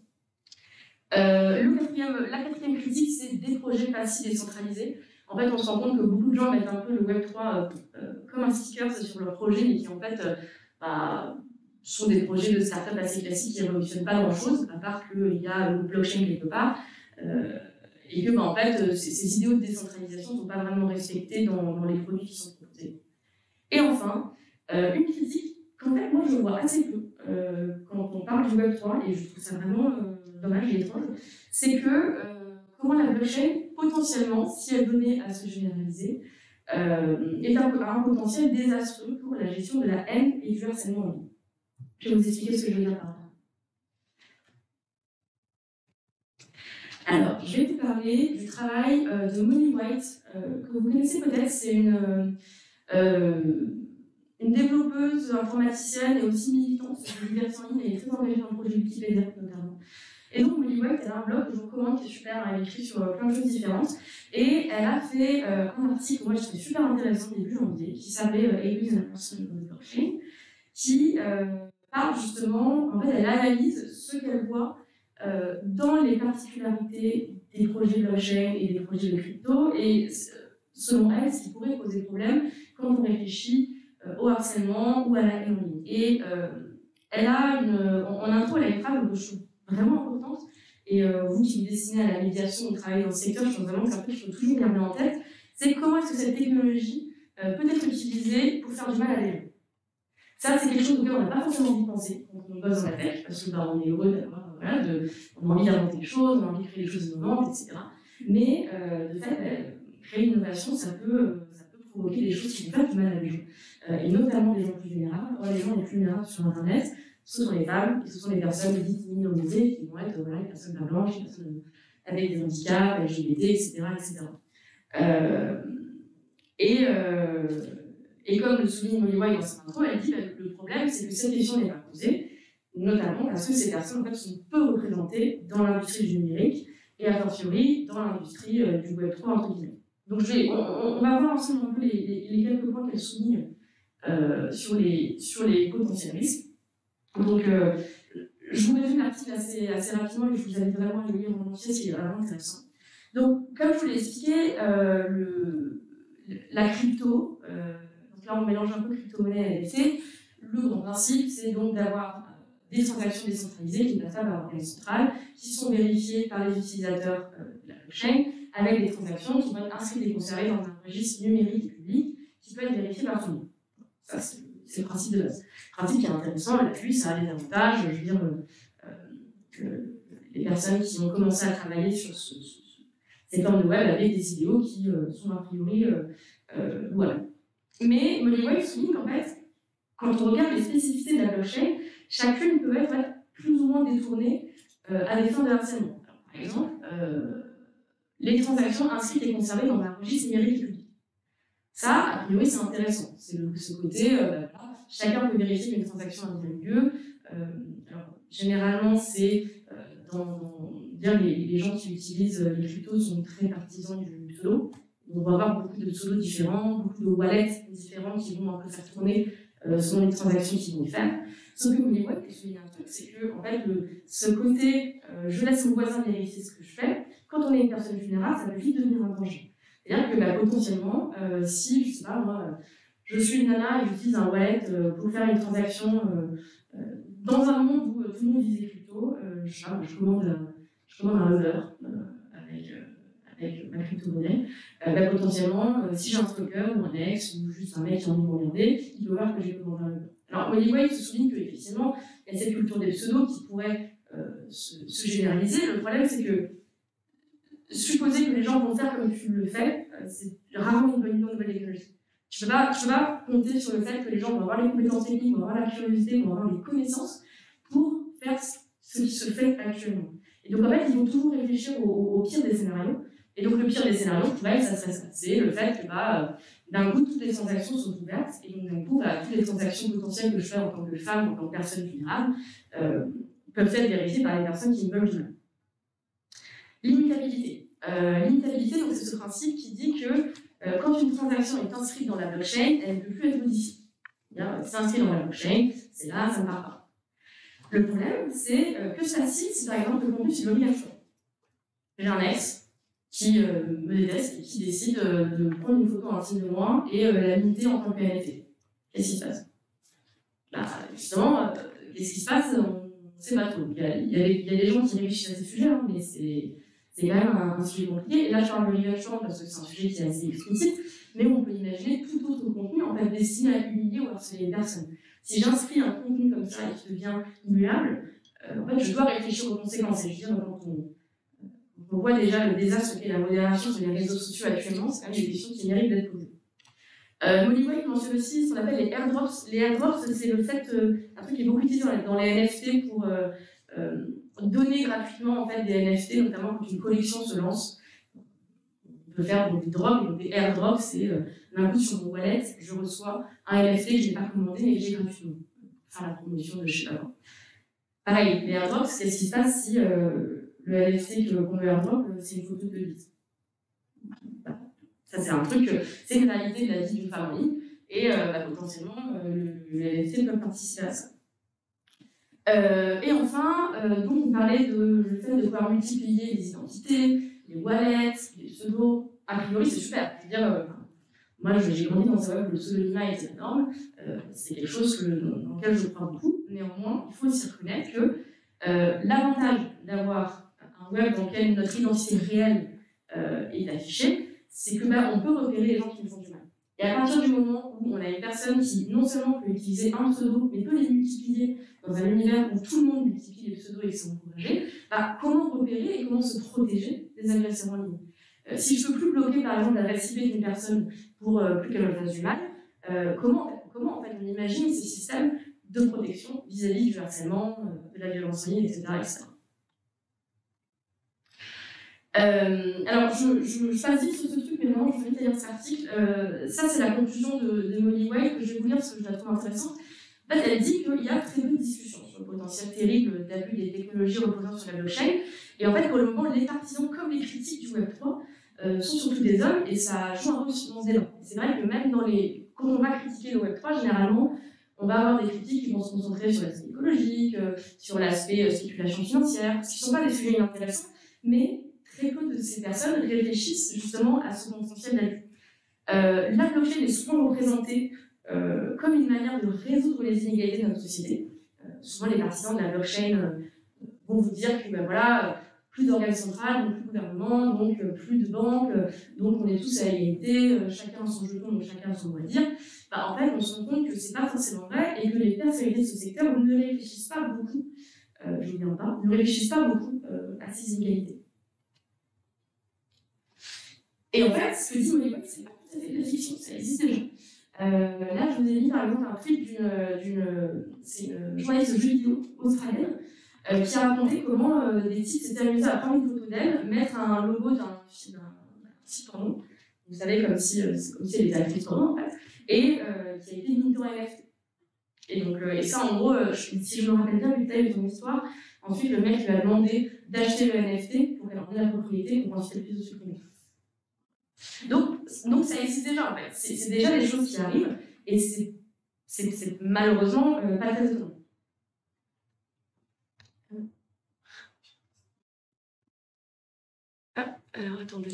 La quatrième critique, c'est des projets passifs décentralisés. En fait, on se rend compte que beaucoup de gens mettent un peu le Web3 comme un sticker sur leur projet, mais qui en fait sont des projets de start-up assez classiques qui ne révolutionnent pas grand-chose, à part qu'il y a une blockchain quelque part, et et que en fait, ces idéaux de décentralisation ne sont pas vraiment respectés dans les produits qui sont proposés. Et enfin, une critique qu'en fait, moi je vois assez peu quand on parle du Web3, et je trouve ça vraiment dommage et étrange, c'est que comment la blockchain, potentiellement, si elle venait à se généraliser, est un potentiel désastreux pour la gestion de la haine et du harcèlement en ligne. Je vais vous expliquer ce que je veux dire par là. Alors, je vais vous parler du travail de Moni White, que vous connaissez peut-être. C'est une développeuse informaticienne et aussi militante sur le diverses en ligne. Elle est très engagée dans le projet Wikipédia, notamment. Et donc, Moni White, elle a un blog que je vous recommande, qui est super. Elle écrit sur plein de choses différentes. Et elle a fait un article, moi je trouvais super intéressant, début janvier, qui s'appelait Abuse and Harassment of the Blockchain, qui parle justement, en fait, elle analyse ce qu'elle voit dans les particularités des projets blockchain et des projets de crypto, et selon elle, ce qui pourrait poser problème quand on réfléchit au harcèlement ou à la haine en ligne. Et elle a en intro, elle a une phrase que je trouve vraiment importante, et vous qui vous destinez à la médiation, vous travaillez dans le secteur, je pense vraiment que c'est un truc qu'il faut toujours garder en tête, c'est comment est-ce que cette technologie peut être utilisée pour faire du mal à des gens. Ça, c'est quelque chose auquel on n'a pas forcément envie de penser quand on bosse dans la tech, parce que on est heureux d'avoir, on a envie d'inventer des choses, on a envie de créer des choses innovantes, etc. Mais de fait, créer une innovation, ça peut provoquer des choses qui vont faire du mal à des gens, et notamment des gens plus vulnérables. Or, les gens les plus vulnérables sur Internet, ce sont les femmes, et ce sont les personnes dites minorisées, qui vont être les personnes pas blanches, les personnes avec des handicaps, LGBT, etc. Et comme le souligne Molly White dans son intro, elle dit que le problème, c'est que cette question n'est pas posée, notamment parce que ces personnes en fait, sont peu représentées dans l'industrie du numérique et a fortiori dans l'industrie du Web3, entre guillemets. Donc on va voir ensemble un peu les quelques points qu'elle souligne sur les potentiels risques. Donc, je vous résume l'article assez rapidement et je vous invite vraiment à le lire en entier, c'est vraiment intéressant. Donc, comme je vous l'ai expliqué, la crypto, donc là on mélange un peu crypto-monnaie et NFT. Le grand principe, c'est donc d'avoir des transactions décentralisées qui ne passent pas par l'organe central, qui sont vérifiées par les utilisateurs de la blockchain, avec des transactions qui vont être inscrites et conservées dans un registre numérique et public qui peut être vérifié par tout le monde. Ça, c'est le principe de base. Le principe qui est intéressant, et puis ça a des avantages. Je veux dire que les personnes qui ont commencé à travailler sur ces formes de web avec des idéaux qui sont a priori voilà. Mais Molly White souligne qu'en fait, quand on regarde les spécificités de la blockchain, chacune peut être plus ou moins détournée à des fins de harcèlement. Alors, par exemple, les transactions inscrites et conservées dans un registre numérique public. Ça, a priori, c'est intéressant. C'est ce côté, chacun peut vérifier qu'une transaction a bien lieu. Alors, généralement, c'est les gens qui utilisent les cryptos sont très partisans du pseudo. On va avoir beaucoup de pseudos différents, beaucoup de wallets différents qui vont un peu faire tourner selon les transactions qu'ils vont faire. Sauf que Molly White, il y a un truc, c'est que en fait, ce côté, je laisse mon voisin vérifier ce que je fais, quand on est une personne vulnérable, ça peut vite devenir un danger. C'est-à-dire que potentiellement, si, je sais pas, moi, je suis une nana et j'utilise un wallet pour faire une transaction dans un monde où tout le monde vise les cryptos, je commande un Uber avec ma crypto-monnaie, potentiellement, si j'ai un stalker ou un ex ou juste un mec qui a envie de m'emmerder, il peut voir que j'ai commandé un Uber. Alors, Molly White se souligne qu'effectivement, il y a cette culture des pseudos qui pourrait se généraliser. Le problème, c'est que supposer que les gens vont faire comme tu le fais, c'est rarement une bonne nouvelle technologie. Tu peux pas compter sur le fait que les gens vont avoir les compétences techniques, vont avoir la curiosité, vont avoir les connaissances pour faire ce qui se fait actuellement. Et donc en fait, ils vont toujours réfléchir au pire des scénarios. Et donc le pire des scénarios, pour elle, ça serait ça. C'est le fait que d'un coup, toutes les transactions sont ouvertes, et donc d'un coup, toutes les transactions potentielles que je fais en tant que femme, en tant que personne vulnérable, peuvent être vérifiées par les personnes qui me veulent du mal. L'immutabilité. L'immutabilité, donc c'est ce principe qui dit que quand une transaction est inscrite dans la blockchain, elle ne peut plus être modifiée. C'est inscrit dans la blockchain, c'est là, ça ne part pas. Le problème, c'est que ça cite si par exemple le contenu c'est l'obligation. J'ai un ex qui me déteste et qui décide de prendre une photo intime de moi et la limiter en tant que NFT. Qu'est-ce qui se passe? Justement, qu'est-ce qui se passe? On ne sait pas trop. Il y a des gens qui réfléchissent à ces sujets, hein, mais c'est c'est quand même un sujet compliqué. Et là, je parle de revenge porn parce que c'est un sujet qui est assez explicite, mais on peut imaginer tout autre contenu en fait, destiné à humilier ou harceler une personne. Si j'inscris un contenu comme ça et qui devient immuable, en fait, je dois réfléchir aux conséquences. Et je veux dire, quand on voit déjà le désastre qu'est la modération sur les réseaux sociaux actuellement, c'est quand même des questions qui méritent d'être posées. Molly White mentionne aussi ce qu'on appelle les airdrops. Les airdrops, c'est le fait, un truc qui est beaucoup utilisé dans les NFT pour donner gratuitement en fait, des NFT, notamment quand une collection se lance. On peut faire donc, des drops, donc des airdrops, c'est d'un coup sur mon wallet, je reçois un NFT que je n'ai pas commandé mais que j'ai gratuitement. Pour faire la promotion de je sais pas quoi. Pareil, les airdrops, qu'est-ce qui se passe si le NFT qu'on veut airdrop, c'est une photo de bite. Ça, c'est un truc, c'est une réalité de la vie d'une femme en ligne, et potentiellement, le NFT peut participer à ça. Et enfin, donc on parlait du fait de pouvoir multiplier les identités, les wallets, les pseudos. A priori, c'est super. Je veux dire, moi, j'ai grandi dans un web où le pseudonymat était énorme. C'est quelque chose dans lequel je crois beaucoup. Néanmoins, il faut aussi reconnaître que l'avantage d'avoir un web dans lequel notre identité réelle est affichée, c'est que on peut repérer les gens qui nous font du mal. Et à partir du moment où on a une personne qui non seulement peut utiliser un pseudo, mais peut les multiplier dans un univers où tout le monde multiplie les pseudos et que c'est encouragé, comment repérer et comment se protéger des agresseurs en ligne? Si je ne peux plus bloquer par exemple l'adresse IP d'une personne pour plus qu'elle me fasse du mal, comment en fait, on imagine ces systèmes de protection vis-à-vis du harcèlement, de la violence en ligne, etc. etc. Alors, je passe vite sur ce truc, mais vraiment, je vais vite lire cet article. Ça, c'est la conclusion de Molly White que je vais vous lire parce que je la trouve intéressante. En fait, elle dit qu'il y a très peu de discussions sur le potentiel terrible d'abus des technologies reposant sur la blockchain. Et en fait, pour le moment, les partisans comme les critiques du Web3 sont surtout des hommes et ça joue un rôle dans ce débat. C'est vrai que même quand on va critiquer le Web3, généralement, on va avoir des critiques qui vont se concentrer sur l'aspect écologique, sur l'aspect spéculation financière, ce qui ne sont pas des sujets inintéressants, mais très peu de ces personnes réfléchissent justement à ce potentiel d'abus. La blockchain est souvent représentée comme une manière de résoudre les inégalités de notre société. Souvent, les partisans de la blockchain vont vous dire que voilà, plus d'organes centrales, donc plus de gouvernement, donc plus de banques, donc on est tous à égalité, chacun a son jeton, donc chacun a son mot à dire. En fait, on se rend compte que c'est pas forcément vrai et que les personnalités de ce secteur ne réfléchissent pas beaucoup, je ne viens pas, ne réfléchissent pas beaucoup à ces inégalités. Et en fait, ce que dit Molly White, c'est pas tout à fait de la fiction, ça existe déjà. Là, je vous ai mis par exemple un tweet d'une journaliste de jeux vidéo australienne qui a raconté comment des types s'étaient amusés à prendre une photo d'elle, mettre un logo d'un site porno, vous savez, comme si elle était actrice porno en fait, et qui a été limitée en NFT. Et, donc, et ça, en gros, si je me rappelle bien le détail de son histoire, ensuite le mec lui a demandé d'acheter le NFT pour qu'elle en ait la propriété pour ensuite plus de supprimer. Donc ça existe déjà en fait, c'est déjà des choses qui arrivent et c'est malheureusement pas très étonnant. Alors attendez.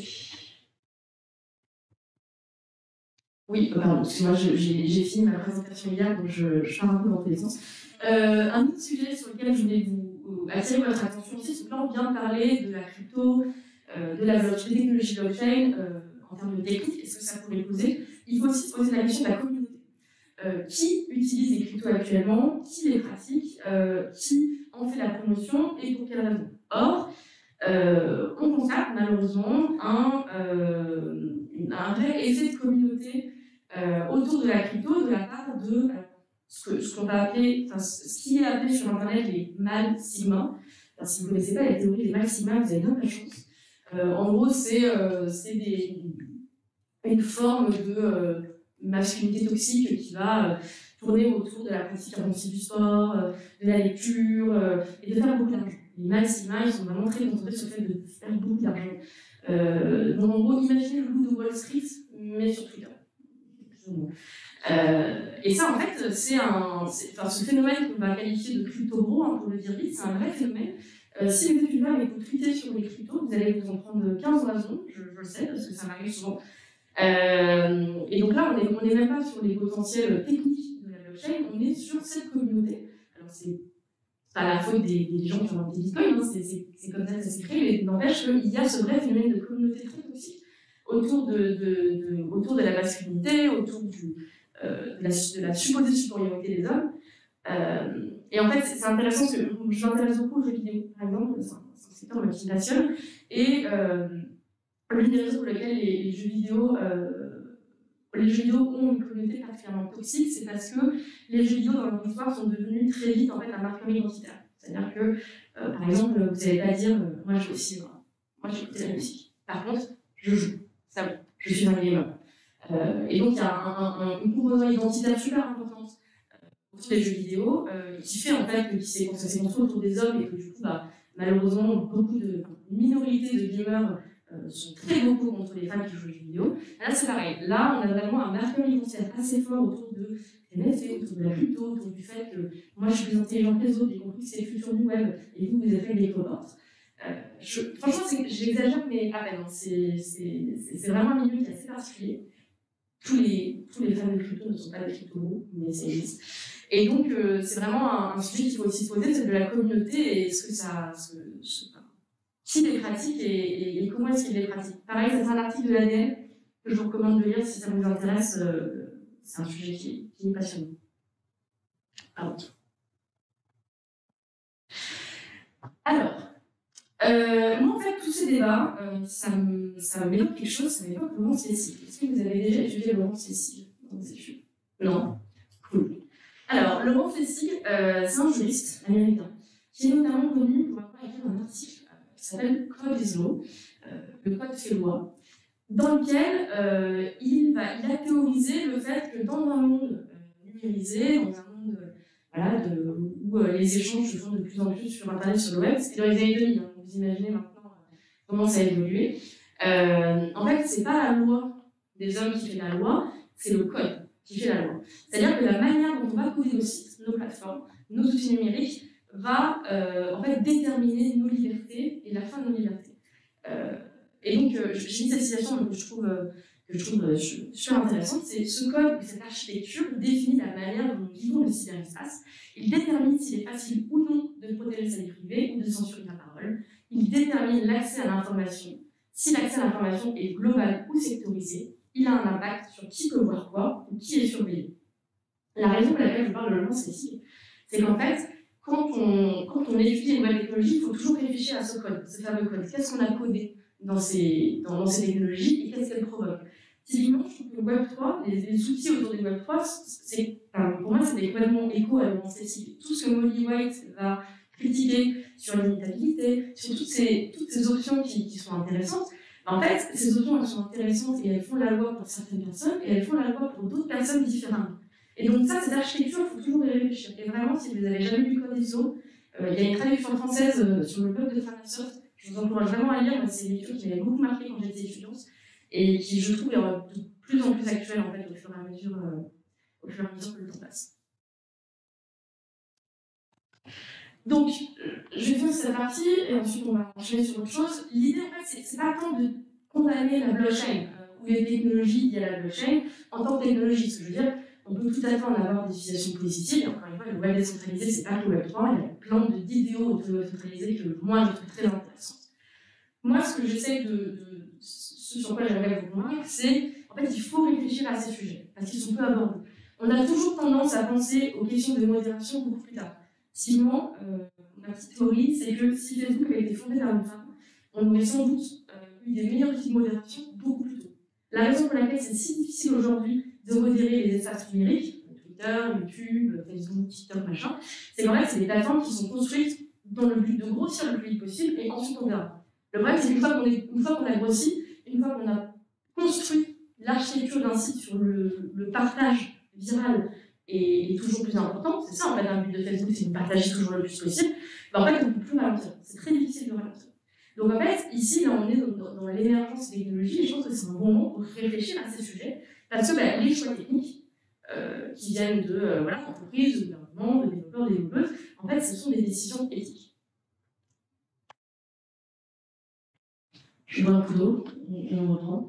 Oui, pardon, excusez-moi, j'ai fini ma présentation hier, donc je pars un peu dans tous les sens. Un autre sujet sur lequel je voulais vous attirer votre attention aussi, c'est que là on vient de parler de la crypto, de la technologie blockchain, en termes de technique, est-ce que ça pourrait poser? Il faut aussi se poser la question de la communauté. Qui utilise les cryptos actuellement? Qui les pratique? Qui en fait la promotion et pour quelles raisons? Or, on constate malheureusement un vrai effet de communauté autour de la crypto de la part de ce qu'on va appeler, ce qui est appelé sur internet les mâles sigma. Alors, si vous ne connaissez pas la théorie des mâles sigma, vous avez bien de la chance. En gros, c'est une forme de masculinité toxique qui va tourner autour de la pratique avancée du sport, de la lecture et de faire beaucoup d'argent. Les mâles sigma, ils sont vraiment très concentrés sur le fait de faire beaucoup d'argent. Donc en gros, imaginez le loup de Wall Street, mais sur Twitter. Et ça, en fait, ce phénomène qu'on va qualifier de crypto-bro, hein, pour le dire vite, c'est un vrai phénomène. Si vous êtes une femme et que vous tweetez sur les cryptos, vous allez vous en prendre 15 raisons, je le sais, parce que ça m'arrive souvent. Et donc là, on n'est même pas sur les potentiels techniques de la blockchain, on est sur cette communauté. Alors c'est pas la faute des gens qui ont inventé Bitcoin, hein, c'est comme ça que ça s'est créé, mais n'empêche qu'il y a ce vrai phénomène de communauté très toxique autour de la masculinité, autour de la supposée supériorité des hommes. Et en fait, c'est intéressant parce que je m'intéresse beaucoup aux jeux vidéo, par exemple, c'est un secteur qui me passionne, et l'une des raisons pour lesquelles les jeux vidéo ont une communauté particulièrement toxique, c'est parce que les jeux vidéo dans leur histoire sont devenus très vite en fait un marqueur identitaire. C'est-à-dire que, par exemple, vous n'allez pas dire moi je suis moi j'écoute la musique. Par contre, je joue. Ça oui, je suis un gamer. Et donc il y a une composante identitaire super importante autour des jeux vidéo qui fait en fait que ça s'est construit autour des hommes et que du coup, malheureusement, beaucoup de minorités de gamers sont très beaucoup contre les femmes qui jouent aux jeux vidéo. Là, c'est pareil. Là, on a vraiment un marqueur identitaire assez fort autour de NFT, autour de la crypto, autour du fait que moi, je suis plus intelligent que les autres, y compris que c'est le futur du web, et vous êtes avec des cohortes. Franchement, j'exagère, mais à peine. C'est vraiment un milieu qui est assez particulier. Tous les fans de crypto ne sont pas des crypto-gros, mais ça existe. Et donc, c'est vraiment un sujet qu'il faut aussi se poser, c'est de la communauté et est-ce que qui les pratique et comment est-ce qu'ils les pratiquent. Pareil, c'est un article de l'ADN que je vous recommande de lire si ça vous intéresse. C'est un sujet qui est passionnant. Alors, moi, en fait, tous ces débats, ça m'évoque quelque chose, ça m'évoque Laurence Lessig. Est-ce que vous avez déjà étudié Laurence Lessig dans vos études? Non? Cool. Alors, Laurence Lessig, c'est un juriste américain qui est notamment connu pour avoir écrit un article qui s'appelle Code is Law, le code fait loi, dans lequel il a théorisé le fait que dans un monde numérisé, dans un monde où les échanges se font de plus en plus sur Internet, sur le web, c'était dans les années 2000, hein, vous imaginez maintenant comment ça a évolué. En fait, c'est pas la loi des hommes qui fait la loi, c'est le code qui fait la loi. C'est-à-dire que la manière dont on va coder nos sites, nos plateformes, nos outils numériques, va en fait déterminer nos libertés et la fin de nos libertés. Et donc, j'ai mis cette citation que je trouve super intéressante, c'est ce code ou cette architecture définit la manière dont nous vivons le cyberespace. Il détermine s'il est facile ou non de protéger sa vie privée ou de censurer la parole. Il détermine l'accès à l'information. Si l'accès à l'information est global ou sectorisé, il a un impact sur qui peut voir quoi ou qui est surveillé. La raison pour laquelle je parle de Laurence Lessig, c'est qu'en fait, quand on étudie les nouvelles technologies, il faut toujours réfléchir à ce code, ce fameux code. Qu'est-ce qu'on a codé dans ces technologies et qu'est-ce qu'elles provoquent? Typiquement, je trouve que le Web3, les outils autour du Web3, pour moi, c'est complètement écho à Laurence Lessig. Tout ce que Molly White va critiquer sur l'imitabilité, sur toutes ces options qui sont intéressantes, en fait, ces options elles sont intéressantes et elles font la loi pour certaines personnes et elles font la loi pour d'autres personnes différemment. Et donc ça, cette architecture, il faut toujours y réfléchir. Et vraiment, si vous n'avez jamais lu Code ISO, il y a une traduction française sur le blog de Framasoft. Je vous encourage vraiment à lire. C'est une lecture qui m'avait beaucoup marqué quand j'étais étudiante et qui, je trouve, est de plus en plus actuelle en fait, au fur et à mesure que le temps passe. Donc, je vais finir cette partie et ensuite on va enchaîner sur autre chose. L'idée, en fait, c'est pas tant de condamner la blockchain ou les technologies liées à la blockchain en tant que technologie. Ce que je veux dire, on peut tout à fait en avoir des utilisations positives. Et encore une fois, le web décentralisé, c'est pas que le Web3. Il y a plein d'idéaux de web décentralisé que moi, je trouve très intéressantes. Moi, ce que j'essaie ce sur quoi j'aimerais vous convaincre, c'est en fait, il faut réfléchir à ces sujets parce qu'ils sont peu abordés. On a toujours tendance à penser aux questions de modération beaucoup plus tard. Sinon, ma petite théorie, c'est que si Facebook avait été fondé par une femme, on aurait sans doute eu des meilleurs outils de modération beaucoup plus tôt. La raison pour laquelle c'est si difficile aujourd'hui de modérer les espaces numériques, Twitter, YouTube, Facebook, TikTok, machin, c'est qu'en fait, c'est des plateformes qui sont construites dans le but de grossir le plus vite possible et ensuite on verra. Le problème, c'est qu'une fois qu'on a grossi, une fois qu'on a construit l'architecture d'un site sur le partage viral est toujours plus important, c'est ça en fait un but de Facebook, c'est de partager toujours le plus possible, en fait on ne peut plus ralentir, c'est très difficile de ralentir. Donc en fait, ici, là on est dans l'émergence des technologies et je pense que c'est un bon moment pour réfléchir à ces sujets, parce que les choix techniques qui viennent de l'entreprise, de gouvernement, de développeurs, de développeuses, en fait ce sont des décisions éthiques. Je bois un coup d'eau et on reprend.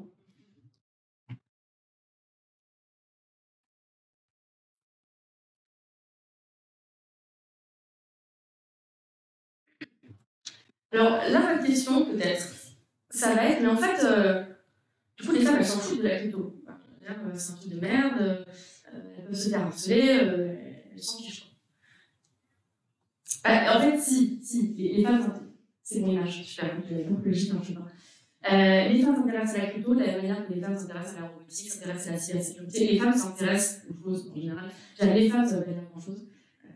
Alors là, votre question, peut-être, ça va être, mais en fait, du coup, les femmes, elles s'en foutent de la crypto. C'est un truc de merde, elles peuvent se faire harceler, elles s'en fichent. En fait, si, les femmes, c'est mon image, super, donc le gîte, non, je sais pas. Les femmes s'intéressent à la crypto de la même manière que les femmes s'intéressent à la robotique, s'intéressent à la cybersécurité. Les femmes s'intéressent aux choses en général. Les femmes, ça veut pas dire grand-chose.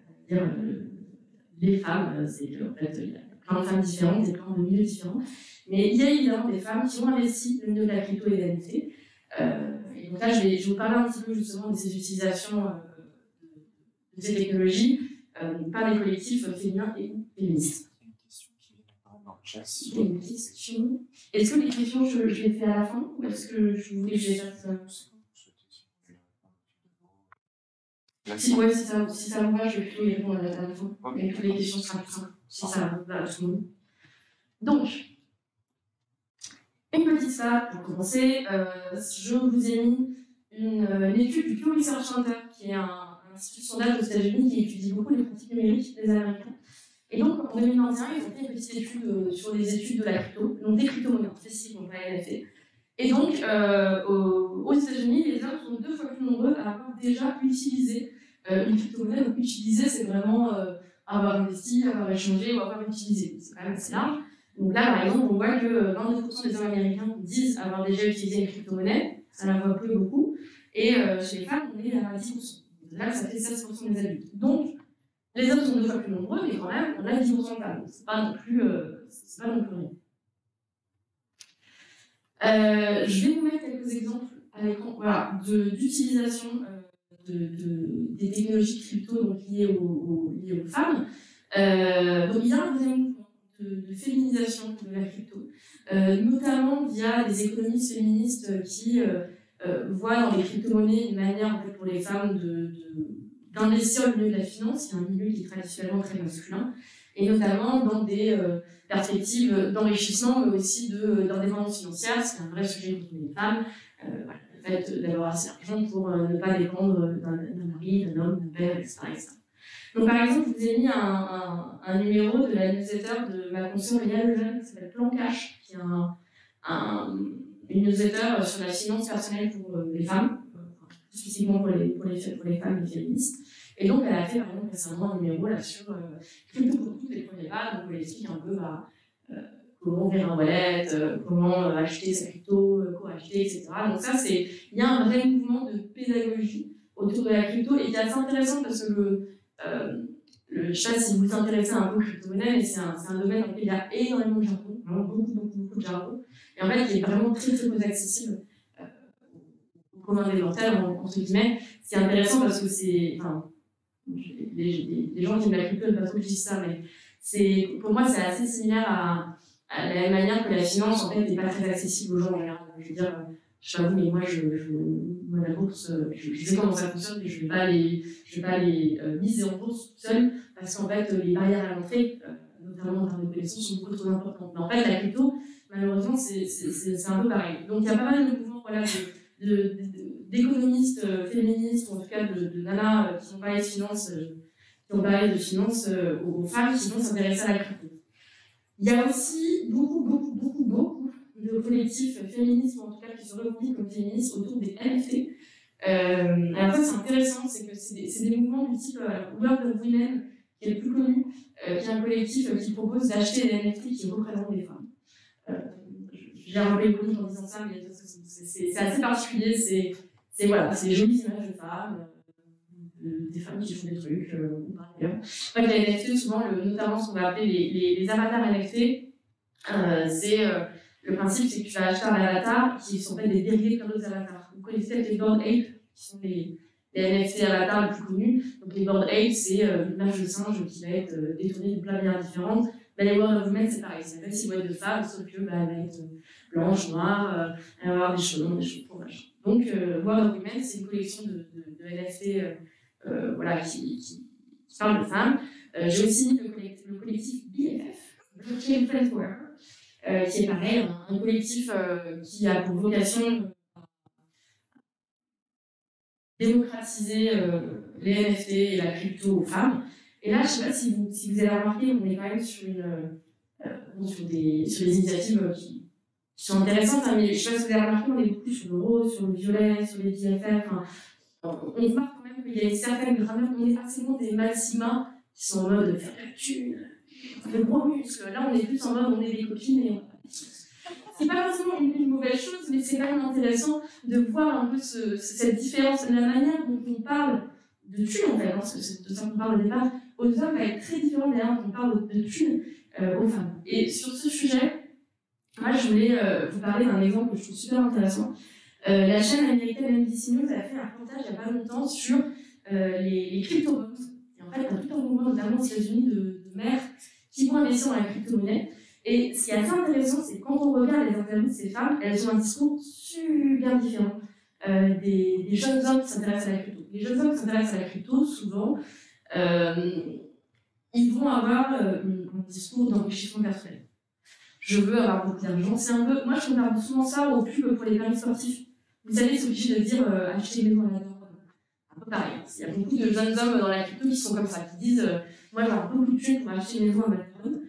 Les femmes, c'est en fait, il y a plein de femmes différentes, et plein de milieux différents. Mais il y a évidemment des femmes qui ont investi dans le milieu de la crypto et des NFT. Et donc là, je vais vous parler un petit peu justement de ces utilisations de ces technologies par les collectifs féminins et féministes. Il y a une question. Est-ce que les questions, je les fais à la fin ou est-ce que je voulais que je les fasse si ça vous va, je vais plutôt y répondre à la fin. Et toutes les questions seront plus simples, si ça va à tout le monde. Donc, une petite stat pour commencer. Je vous ai mis une étude du Pew Research Center, qui est un institut de sondage aux États-Unis qui étudie beaucoup les pratiques numériques des Américains. Et donc, en 2021, ils ont fait une petite étude sur les études de la crypto, donc des crypto-monnaies spécifiquement, pas les NFT. Et donc, aux États-Unis, les hommes sont 2 fois plus nombreux à avoir déjà utilisé une crypto-monnaie. Donc, utiliser, c'est vraiment avoir investi, avoir échangé ou avoir utilisé. C'est quand même assez large. Donc là, par exemple, on voit que 22% des hommes américains disent avoir déjà utilisé une crypto-monnaie. Ça la voit peu beaucoup. Et chez les femmes, on est à 10%. Là, ça fait 16% des adultes. Donc, les hommes sont 2 fois plus nombreux, mais quand même, on a 10% de femmes. C'est pas non plus rien. Je vais vous mettre quelques exemples à l'écran d'utilisation des technologies crypto donc, liées aux femmes. Donc, il y a un vrai mouvement de féminisation de la crypto, notamment via des économistes féministes qui voient dans les crypto-monnaies une manière en fait, pour les femmes d'investir au milieu de la finance, qui est un milieu qui est traditionnellement très masculin, et notamment dans des perspectives d'enrichissement, mais aussi d'indépendance financière, ce qui est un vrai sujet pour les femmes, le fait d'avoir assez d'argent pour ne pas dépendre d'un mari, d'un homme, d'un père, etc., etc. Donc par exemple, je vous ai mis un numéro de la newsletter de ma consoeur Léa Lejeune, qui s'appelle Plan Cash, qui est une newsletter sur la finance personnelle pour les femmes, spécifiquement pour les femmes et les féministes. Et donc, elle a fait, par exemple, récemment un numéro là sur crypto pour toutes les premiers pas. Donc, elle explique un peu comment ouvrir un wallet, comment acheter sa crypto, quoi acheter, etc. Donc, ça, il y a un vrai mouvement de pédagogie autour de la crypto et qui est assez intéressant parce que je ne sais pas si vous vous intéressez un peu aux crypto-monnaies, mais c'est un domaine dans lequel il y a énormément de jargon, vraiment beaucoup de jargon. Et en fait, qui est vraiment très peu accessible au commun des mortels, entre guillemets. C'est intéressant parce que c'est. Enfin, les gens qui aiment la crypto ne pas trop que je dise ça, mais pour moi, c'est assez similaire à la même manière que la finance, en fait, n'est pas très accessible aux gens en général. Je veux dire, je t'avoue, mais moi, moi, la bourse, je sais comment ça fonctionne, mais je ne vais pas les miser en bourse seule, parce qu'en fait, les barrières à l'entrée, notamment en termes de connaissances, sont beaucoup trop importantes. Mais en fait, la crypto, malheureusement, c'est un peu pareil. Donc, il y a pas mal de mouvements voilà, d'économistes féministes, ou en tout cas de nanas qui ont parlé de finances, aux femmes qui vont s'intéresser à la crypto. Il y a aussi beaucoup de collectifs féministes, ou en tout cas qui se revendiquent comme féministes autour des NFT. Alors ça c'est intéressant, c'est que c'est des mouvements du type World of Women, qui est le plus connu, qui est un collectif qui propose d'acheter des NFT qui représentent des femmes. J'ai un peu ironique en disant ça, mais c'est assez particulier, c'est des jolies images de femmes, des femmes qui font des trucs, ou par ailleurs. En fait, les NFT, souvent, notamment ce qu'on va appeler les avatars NFT, c'est le principe, c'est que tu vas acheter un avatar qui sont en fait des dérivés de d'autres avatars. Vous connaissez peut-être les Bored Ape, qui sont les NFT avatars les plus connus. Donc les Bored Ape, c'est une image de singe qui va être détournée de plein de manières différentes. Les World of Women, c'est pareil, c'est la même silhouette de femme, sauf que elle va être blanche, noire, elle va avoir des cheveux longs, des cheveux courts, machin. Donc, World of Women, c'est une collection de NFT qui parle de femmes. J'ai aussi le collectif BFF, Blockchain Friendswear, qui est pareil, un collectif qui a pour vocation démocratiser les NFT et la crypto aux femmes. Et là, je ne sais pas si vous avez remarqué, on est quand même sur sur des initiatives qui sont intéressantes, hein, mais je sais pas si vous avez remarqué, on est beaucoup sur le rose, sur le violet, sur les IFF. On remarque quand même qu'il y a une certaine grammaire, on est absolument des maximas qui sont en mode faire de la thune, le gros muscle. Là, on est plus en mode on est des copines et on. C'est pas forcément une mauvaise chose, mais c'est quand même intéressant de voir un peu cette différence, la manière dont on parle de thunes en fait, parce que c'est de ça qu'on parle au départ, aux hommes va être très différent de la manière dont on parle de thunes aux femmes. Et sur ce sujet, moi je voulais vous parler d'un exemple que je trouve super intéressant. La chaîne américaine NBC News a fait un reportage il n'y a pas longtemps sur les crypto-bonds. Et en fait, il y a tout un mouvement, notamment aux États-Unis, de mères qui vont investir dans la crypto-monnaie. Et ce qui est assez intéressant, c'est que quand on regarde les interviews de ces femmes, elles ont un discours super différent des jeunes hommes qui s'intéressent à la crypto. Les jeunes hommes qui s'intéressent à la crypto, souvent, ils vont avoir un discours d'enrichissement personnel. Je veux avoir beaucoup d'argent. C'est un peu, moi, je compare souvent ça aux pubs pour les paris sportifs. Vous savez, c'est obligé de dire acheter une maison à la Dordogne. Un peu pareil. Il y a beaucoup de jeunes hommes dans la crypto qui sont comme ça, qui disent moi, j'ai beaucoup de thunes pour acheter une maison à la Dordogne.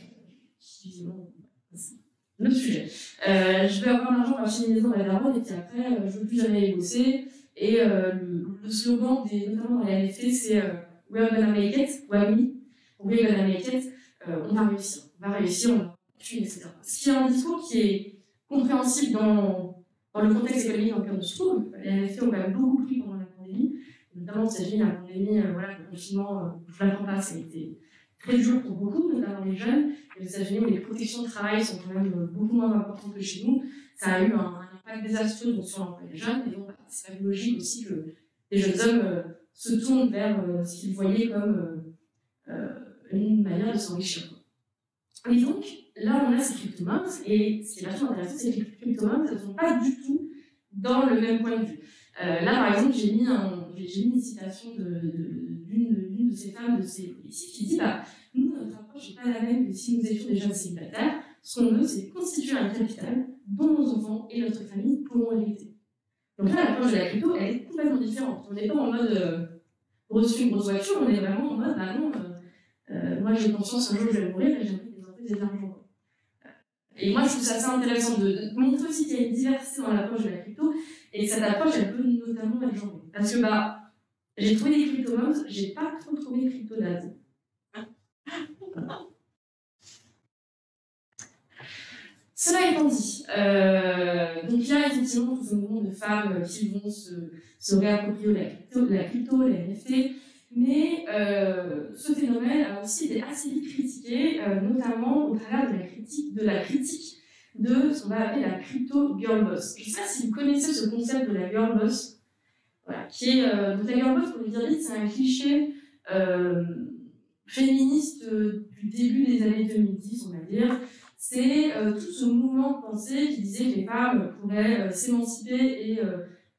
C'est un autre sujet. Je vais avoir l'argent pour acheter une maison à la Dordogne et puis après, je ne veux plus jamais y bosser. Et le slogan, notamment dans les NFT, c'est We're gonna make it, we're gonna make it, on va réussir, on va etc. Ce qui est un discours qui est compréhensible dans le contexte économique dans lequel on se trouve. Les NFT ont quand même beaucoup pris pendant la pandémie, notamment aux États-Unis, la pandémie, le confinement, je ne l'apprends pas, ça a été très dur pour beaucoup, notamment les jeunes. Et aux États-Unis, où les protections de travail sont quand même beaucoup moins importantes que chez nous, ça a eu un impact désastreux sur l'emploi des jeunes. Et donc, c'est pas logique aussi que les jeunes hommes se tournent vers ce qu'ils voyaient comme une manière de s'enrichir. Et donc, là, on a ces crypto-monnaies, et ce qui est vachement intéressant, c'est que les crypto-monnaies ne sont pas du tout dans le même point de vue. Là, par exemple, j'ai mis une citation d'une de ces femmes, de ces politiques, qui dit nous, notre approche n'est pas la même que si nous étions des jeunes célibataires. Ce qu'on veut, c'est constituer un capital dont nos enfants et notre famille pourront hériter. Donc là, l'approche de la crypto, elle est complètement différente. On n'est pas en mode reçu une grosse voiture, on est vraiment en mode non, moi j'ai conscience un jour je vais mourir et j'aimerais que les enfants aient de l'argent. Et moi je trouve ça assez intéressant de montrer aussi qu'il y a une diversité dans l'approche de la crypto et que cette approche elle peut notamment être genrée. Parce que j'ai trouvé des crypto-mons, j'ai pas trop trouvé de crypto-dads. Cela étant dit, donc il y a effectivement tout ce mouvement de femmes qui vont se réapproprier la crypto, les NFT, mais ce phénomène a aussi été assez vite critiqué, notamment au travers de la critique de ce qu'on va appeler la crypto girl boss. Je ne sais pas si vous connaissez ce concept de la girl boss, voilà, qui est donc la girl boss, pour le dire vite, c'est un cliché féministe du début des années 2010, on va dire. C'est tout ce mouvement de pensée qui disait que les femmes pourraient s'émanciper et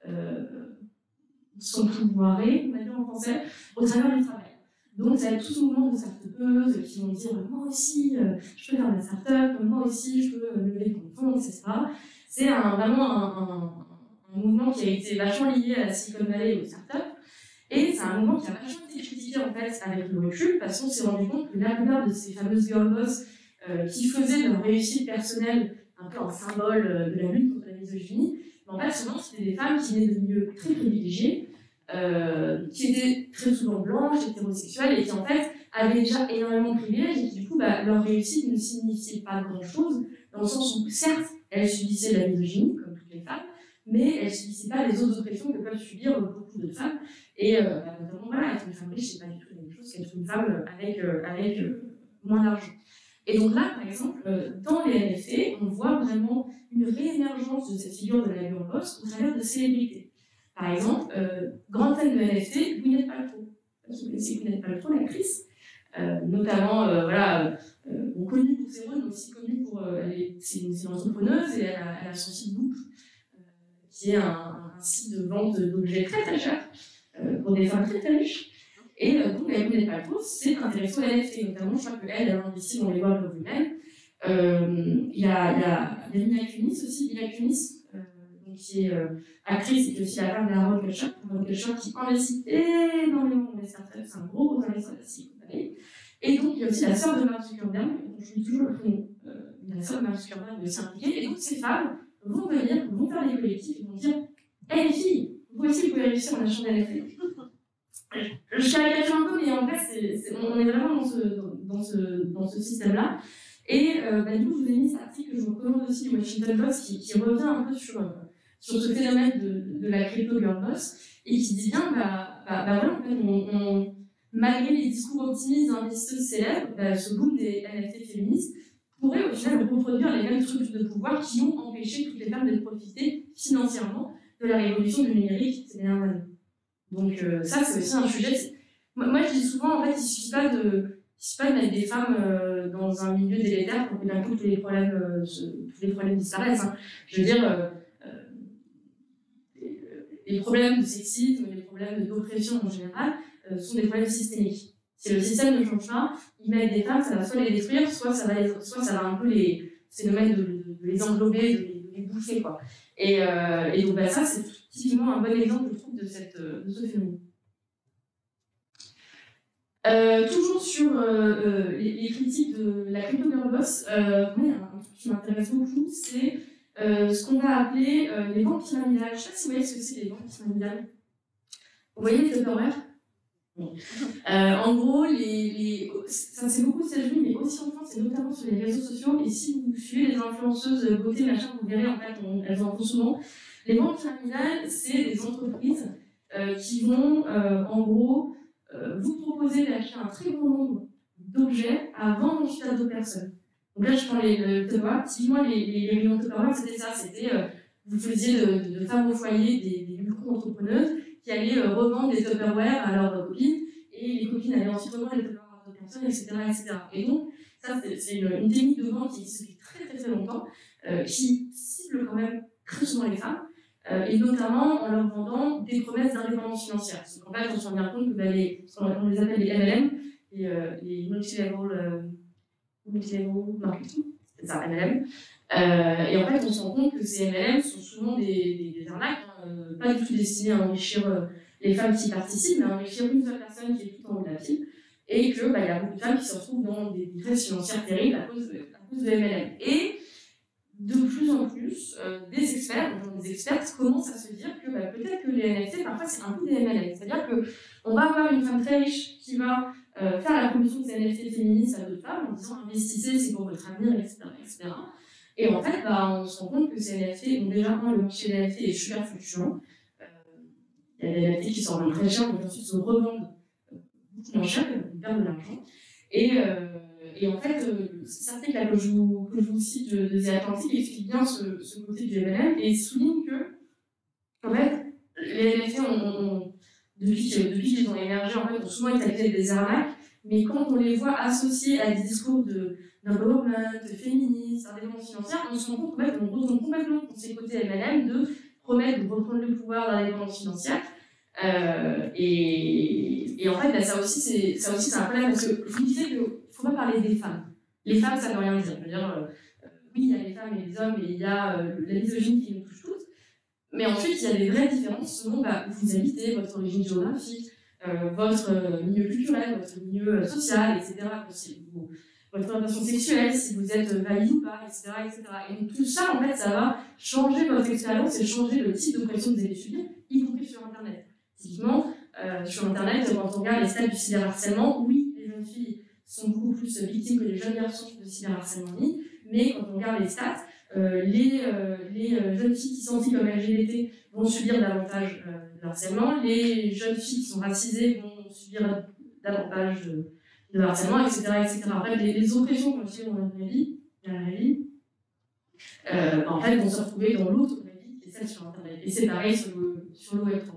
s'empouvoirer, on va dire en français, au travers du travail. Donc, ça va être tout ce mouvement de start-upeuses qui vont dire moi aussi, je peux faire ma start-up, moi aussi, je peux lever mon fonds, etc. C'est vraiment un mouvement qui a été vachement lié à la Silicon Valley et aux start-up. Et c'est un mouvement qui a vachement été critiqué en fait avec le recul, parce qu'on s'est rendu compte que la plupart de ces fameuses girl boss qui faisaient leur réussite personnelle un peu un symbole de la lutte contre la misogynie, mais en fait souvent c'était des femmes qui venaient de milieux très privilégiés, qui étaient très souvent blanches, hétérosexuelles, et qui en fait avaient déjà énormément de privilèges, et qui du coup leur réussite ne signifiait pas grand chose, dans le sens où certes elles subissaient la misogynie comme toutes les femmes, mais elles ne subissaient pas les autres oppressions que peuvent subir beaucoup de femmes, et notamment voilà, être une femme riche, c'est pas du tout la même chose qu'être une femme avec moins d'argent. Et donc là, par exemple, dans les NFT, on voit vraiment une réémergence de cette figure de la girl boss au travers de célébrités. Par exemple, grande fan de NFT, Gwyneth Paltrow. Vous connaissez Gwyneth Paltrow, l'actrice, notamment, connue pour ses rôles, mais aussi connue pour... c'est une entrepreneuse et elle a son site Goop, qui est un site de vente d'objets très très chers pour des femmes très très riches. Et donc, la Gwyneth Paltrow s'est intéressée aux NFT, notamment, je crois qu'elle a investi dans les World of Women. Il y a Mila Kunis aussi, qui est actrice et qui est aussi la femme de Aaron Culture, qui investit énormément dans les startups, c'est un gros investisseur de la Silicon Valley. Et donc, il y a aussi la sœur de Mark Zuckerberg, je dis toujours le prénom. Il y a la sœur de Marcus Zuckerberg qui est aussi impliquée. Et donc, ces femmes vont venir, vont faire des collectifs et vont dire hey, les filles, vous aussi, vous pouvez réussir en achetant des NFT. Je caricature un peu, mais en fait, on est vraiment dans ce système-là. Et du coup, je vous ai mis cet article que je vous recommande aussi du Washington Post qui revient un peu sur ce phénomène de la crypto girl boss et qui dit bien, voilà, en fait, malgré les discours optimistes d'investisseurs célèbres, ce boom des NFT féministes pourrait au final reproduire les mêmes structures de pouvoir qui ont empêché toutes les femmes de profiter financièrement de la révolution du numérique ces dernières années. Donc ça, c'est aussi un sujet. Moi, je dis souvent, en fait, il ne suffit pas de mettre des femmes dans un milieu délétère pour que d'un coup tous les problèmes disparaissent. Hein. Je veux dire, les problèmes de sexisme, les problèmes d'oppression en général sont des problèmes systémiques. Si le système ne change pas, y mettre des femmes, ça va soit les détruire, soit ça va un peu les phénomènes de les englober, de les bouffer, quoi. Et donc ça, c'est typiquement un bon exemple, je trouve, de ce phénomène. Toujours sur les critiques de la crypto girl boss, moi, il y a un truc qui m'intéresse beaucoup, c'est ce qu'on va appeler les ventes pyramidales. Je ne sais pas si vous voyez ce que c'est les ventes pyramidales. Vous voyez les Tupperware? En gros, ça c'est beaucoup aux États-Unis, mais aussi en France, et notamment sur les réseaux sociaux. Et si vous suivez les influenceuses beauté, machin, vous verrez, en fait, elles en font souvent. Les ventes pyramidales, c'est des entreprises qui vont, en gros, vous proposer d'acheter un très grand nombre d'objets à vendre ensuite à d'autres personnes. Donc là, je prends les Tupperware. Typiquement, les réunions Tupperware, c'était ça. C'était, vous faisiez de femmes au foyer des micro-entrepreneuses qui allaient revendre des Tupperware à leurs copines, et les copines allaient ensuite revendre les Tupperware à d'autres personnes, etc., etc. Et donc, ça, c'est une technique de vente qui existe depuis très très très longtemps, qui cible quand même très souvent les femmes, et notamment en leur vendant des promesses d'indépendance financière. Parce qu'en fait, on se rend bien compte que on les appelle les MLM, les multi-level marketing, c'est ça, MLM. Et en fait, on se rend compte que ces MLM sont souvent des arnaques, pas du tout destinées à enrichir les femmes qui participent, mais à enrichir une seule personne qui est tout en haut de la pile. Et qu'il y a beaucoup de femmes qui se retrouvent dans des détresses financières terribles à cause de MLM. Et de plus en plus, des experts commencent à se dire que peut-être que les NFT, parfois, c'est un peu des MLM. C'est-à-dire qu'on va avoir une femme très riche qui va faire la promotion de ces NFT féministes à d'autres femmes en disant investissez, c'est pour votre avenir, etc. etc. Et en fait, on se rend compte que ces NFT ont déjà le marché des NFT est super fluctuant. Il y a des NFT qui sont vraiment très chers, mais ensuite se revendent beaucoup moins cher, ils perdent de l'argent. Et en fait, cet article-là que je vous cite de The Atlantic explique bien ce côté du MLM et souligne que, en fait, les NFT depuis qu'ils ont émergé, en fait, ont souvent été appelés des arnaques, mais quand on les voit associés à des discours d'empowerment, féministe, d'indépendance financière, on se rend compte qu'on retourne complètement contre ces côtés MLM de promettre de reprendre le pouvoir d'indépendance financière. Et en fait, ça aussi c'est un problème parce que je vous disais qu'il ne faut pas parler des femmes. Les femmes, ça ne veut rien dire. Je veux dire, oui, il y a les femmes et les hommes, et il y a la misogynie qui nous touche toutes. Mais ensuite, il y a des vraies différences selon où vous habitez, votre origine géographique, votre milieu culturel, votre milieu social, etc. Votre orientation sexuelle, si vous êtes valide ou pas, etc., etc. Et donc tout ça, en fait, ça va changer votre expérience et changer le type d'oppression que vous allez subir, y compris sur Internet. Typiquement, sur Internet, quand on regarde les stats du cyberharcèlement, oui, les jeunes filles sont beaucoup plus victimes que les jeunes garçons de cyberharcèlement en ligne, mais quand on regarde les stats, les jeunes filles qui sont comme LGBT vont subir davantage de harcèlement, les jeunes filles qui sont racisées vont subir davantage de harcèlement, etc. etc. En fait, les oppressions qu'on subit dans la vraie vie, en fait, vont se retrouver dans l'autre vraie vie, qui est celle sur Internet. Et c'est pareil sur le Web3.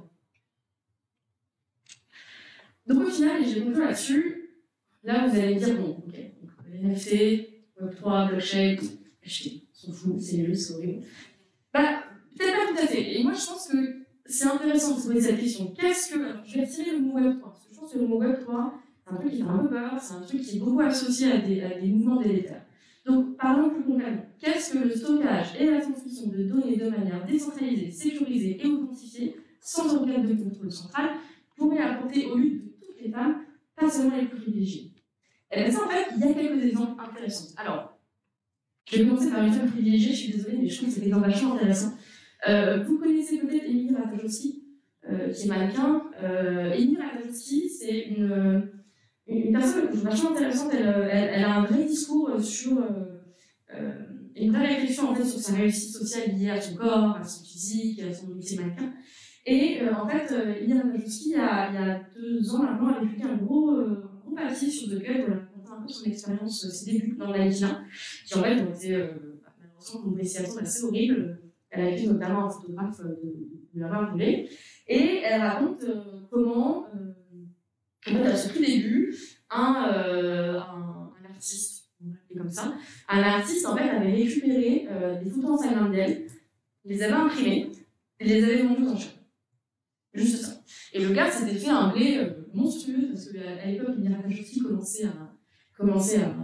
Donc au final, et j'ai conclu là-dessus, là vous allez me dire, bon, ok, les NFT, Web3, blockchain, acheter, on s'en fout, c'est nul, c'est horrible. Peut-être pas tout à fait. Et moi je pense que c'est intéressant de se poser cette question. Alors, je vais tirer le mot Web3, parce que je pense que le mot Web3, c'est un truc qui fait un peu peur, c'est un truc qui est beaucoup associé à des mouvements délétères. Donc parlons plus concrètement. Qu'est-ce que le stockage et la transmission de données de manière décentralisée, sécurisée et authentifiée, sans organe de contrôle central, pourrait apporter au lutte de toutes les femmes, pas seulement les plus privilégiées? Et bien ça, en fait, il y a quelques exemples intéressants. Alors, je vais commencer par une femme privilégiée, je suis désolée, mais je trouve que c'est un exemple vachement intéressant. Vous connaissez peut-être Émilie Ratajkowski, qui est mannequin. Émilie Ratajkowski, c'est une personne que je trouve vachement intéressante. Elle a un vrai discours sur une vraie réflexion en fait, sur sa réussite sociale liée à son corps, à son physique, à son métier mannequin. Et en fait, Émilie Ratajkowski, il y a 2 ans maintenant, elle a publié un gros papier sur The Cut, où elle racontait un peu son expérience, ses débuts dans le mannequinat, qui en fait ont été malheureusement pour une situation assez horrible. Elle a écrit notamment un photographe de l'avoir volé. Et elle raconte comment, en fait, à son tout début, un artiste, comme ça, un artiste en fait avait récupéré des photos en salle d'elle, les avait imprimées et les avait vendues en Chine. Juste ça. Et le gars s'était fait un blé monstrueux parce qu'à l'époque, Émilie Ratajkowski commençait à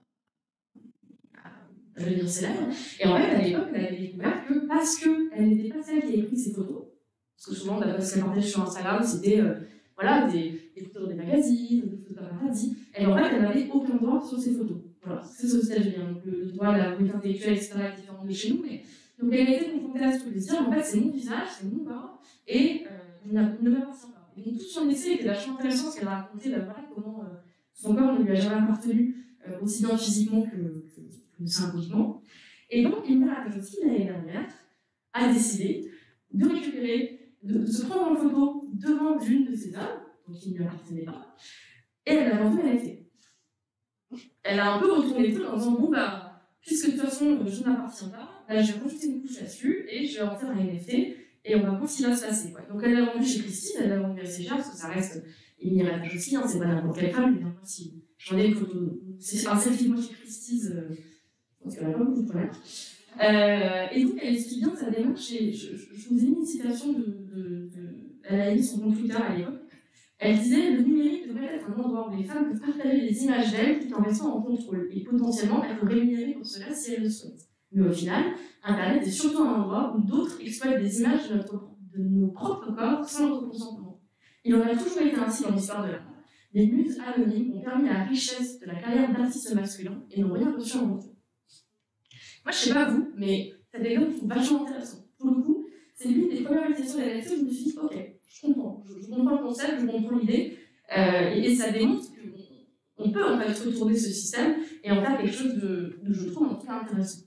devenir célèbre. Et en fait, à l'époque, elle avait découvert que parce qu'elle n'était pas celle qui avait pris ses photos, parce que souvent, d'après ce qu'elle partageait sur Instagram, c'était voilà, des photos des magazines, des photos d'un paradis. Et en fait, elle n'avait aucun droit sur ses photos. Voilà, c'est ça aussi, donc le droit à la propriété intellectuelle, etc., est différent de chez nous. Mais... Donc elle a été confrontée à ce truc de se dire, en fait, c'est mon visage, c'est mon corps, et il ne m'appartient pas. Et donc tout son essai était vachement intéressant, parce qu'elle a raconté voilà, comment son corps ne lui a jamais appartenu, aussi bien physiquement que symboliquement. Et donc, Émilie Ratajkowski, l'année dernière, a décidé de récupérer, de se prendre en photo devant l'une de ses œuvres, donc qui ne lui appartenait pas, et elle l'a vendue à NFT. Elle a un peu retourné le truc en disant, bon, bah, puisque de toute façon, je n'appartiens pas, là, je vais rajouter une couche là-dessus, et je vais en faire un NFT, et on va voir ce qui va se passer. Quoi. Donc, elle l'a vendue chez Christie's, elle l'a vendue assez cher, parce que ça reste Émilie Ratajkowski, hein, c'est pas n'importe quelle femme, mais bien, moi, si j'en ai une photo, c'est un selfie, moi, chez Christie's, parce qu'elle n'a pas beaucoup de problèmes. Et donc, elle explique bien sa démarche, et je vous ai mis une citation elle a mis son compte Twitter à l'époque. Elle disait « Le numérique devrait être un endroit où les femmes peuvent partager des images d'elles tout en restant en contrôle, et potentiellement être rémunérées pour cela si elles le souhaitent. Mais au final, Internet est surtout un endroit où d'autres exploitent des images de nos propres corps sans notre consentement. Il en a toujours été ainsi dans l'histoire de l'art. Les muses anonymes ont permis la richesse de la carrière d'artistes masculins et n'ont rien reçu en retour. » Moi, je sais pas vous, mais cet exemple, je trouve vachement intéressant. Pour le coup, c'est l'une des premières réflexions de la lecture où je me suis dit, ok, je comprends le concept, je comprends l'idée, et ça démontre qu'on peut en fait retourner ce système et en faire quelque chose je trouve, en tout cas intéressant.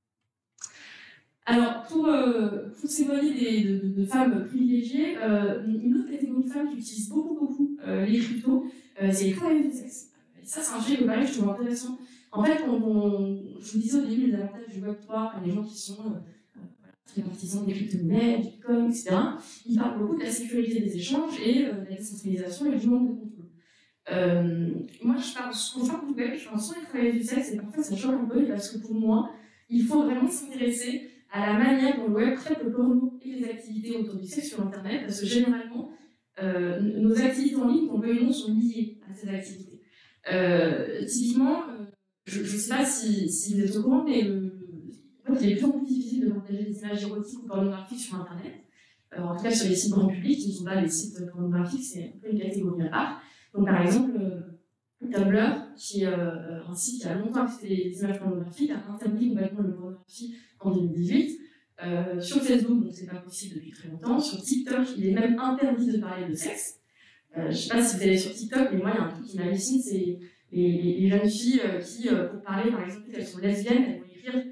Alors, pour s'éloigner de femmes privilégiées, une autre catégorie de femmes qui utilise beaucoup les cryptos, c'est les travailleuses du sexe. Et ça, c'est un sujet que pareil, je trouve intéressant. En fait, je vous disais au début les avantages du Web3, les gens qui sont très partisans des crypto-monnaies, du Bitcoin, etc., ils parlent beaucoup de la sécurité des échanges et de la décentralisation et du manque de contrôle. Moi, quand je parle du web, je parle sans les travailleurs du sexe, et parfois ça choque un peu, parce que pour moi, il faut vraiment s'intéresser à la manière dont le web traite le porno et les activités autour du sexe sur Internet, parce que généralement, nos activités en ligne, qu'on veuille ou non, sont liées à ces activités. Typiquement, je ne sais pas si vous êtes au courant, mais en fait, il est de plus en plus difficile de partager des images érotiques ou pornographiques sur Internet. En tout cas, sur les sites grand public, qui ne sont pas les sites pornographiques, c'est un peu une catégorie à part. Donc, par exemple, Tumblr, qui est un site qui a longtemps accepté les images pornographiques, a interdit complètement le pornographie en 2018. Sur Facebook, donc c'est pas possible depuis très longtemps. Sur TikTok, il est même interdit de parler de sexe. Je ne sais pas si vous allez sur TikTok, mais moi, il y a un truc qui m'hallucine, c'est les jeunes filles qui, pour parler, par exemple, qu'elles sont lesbiennes, elles vont écrire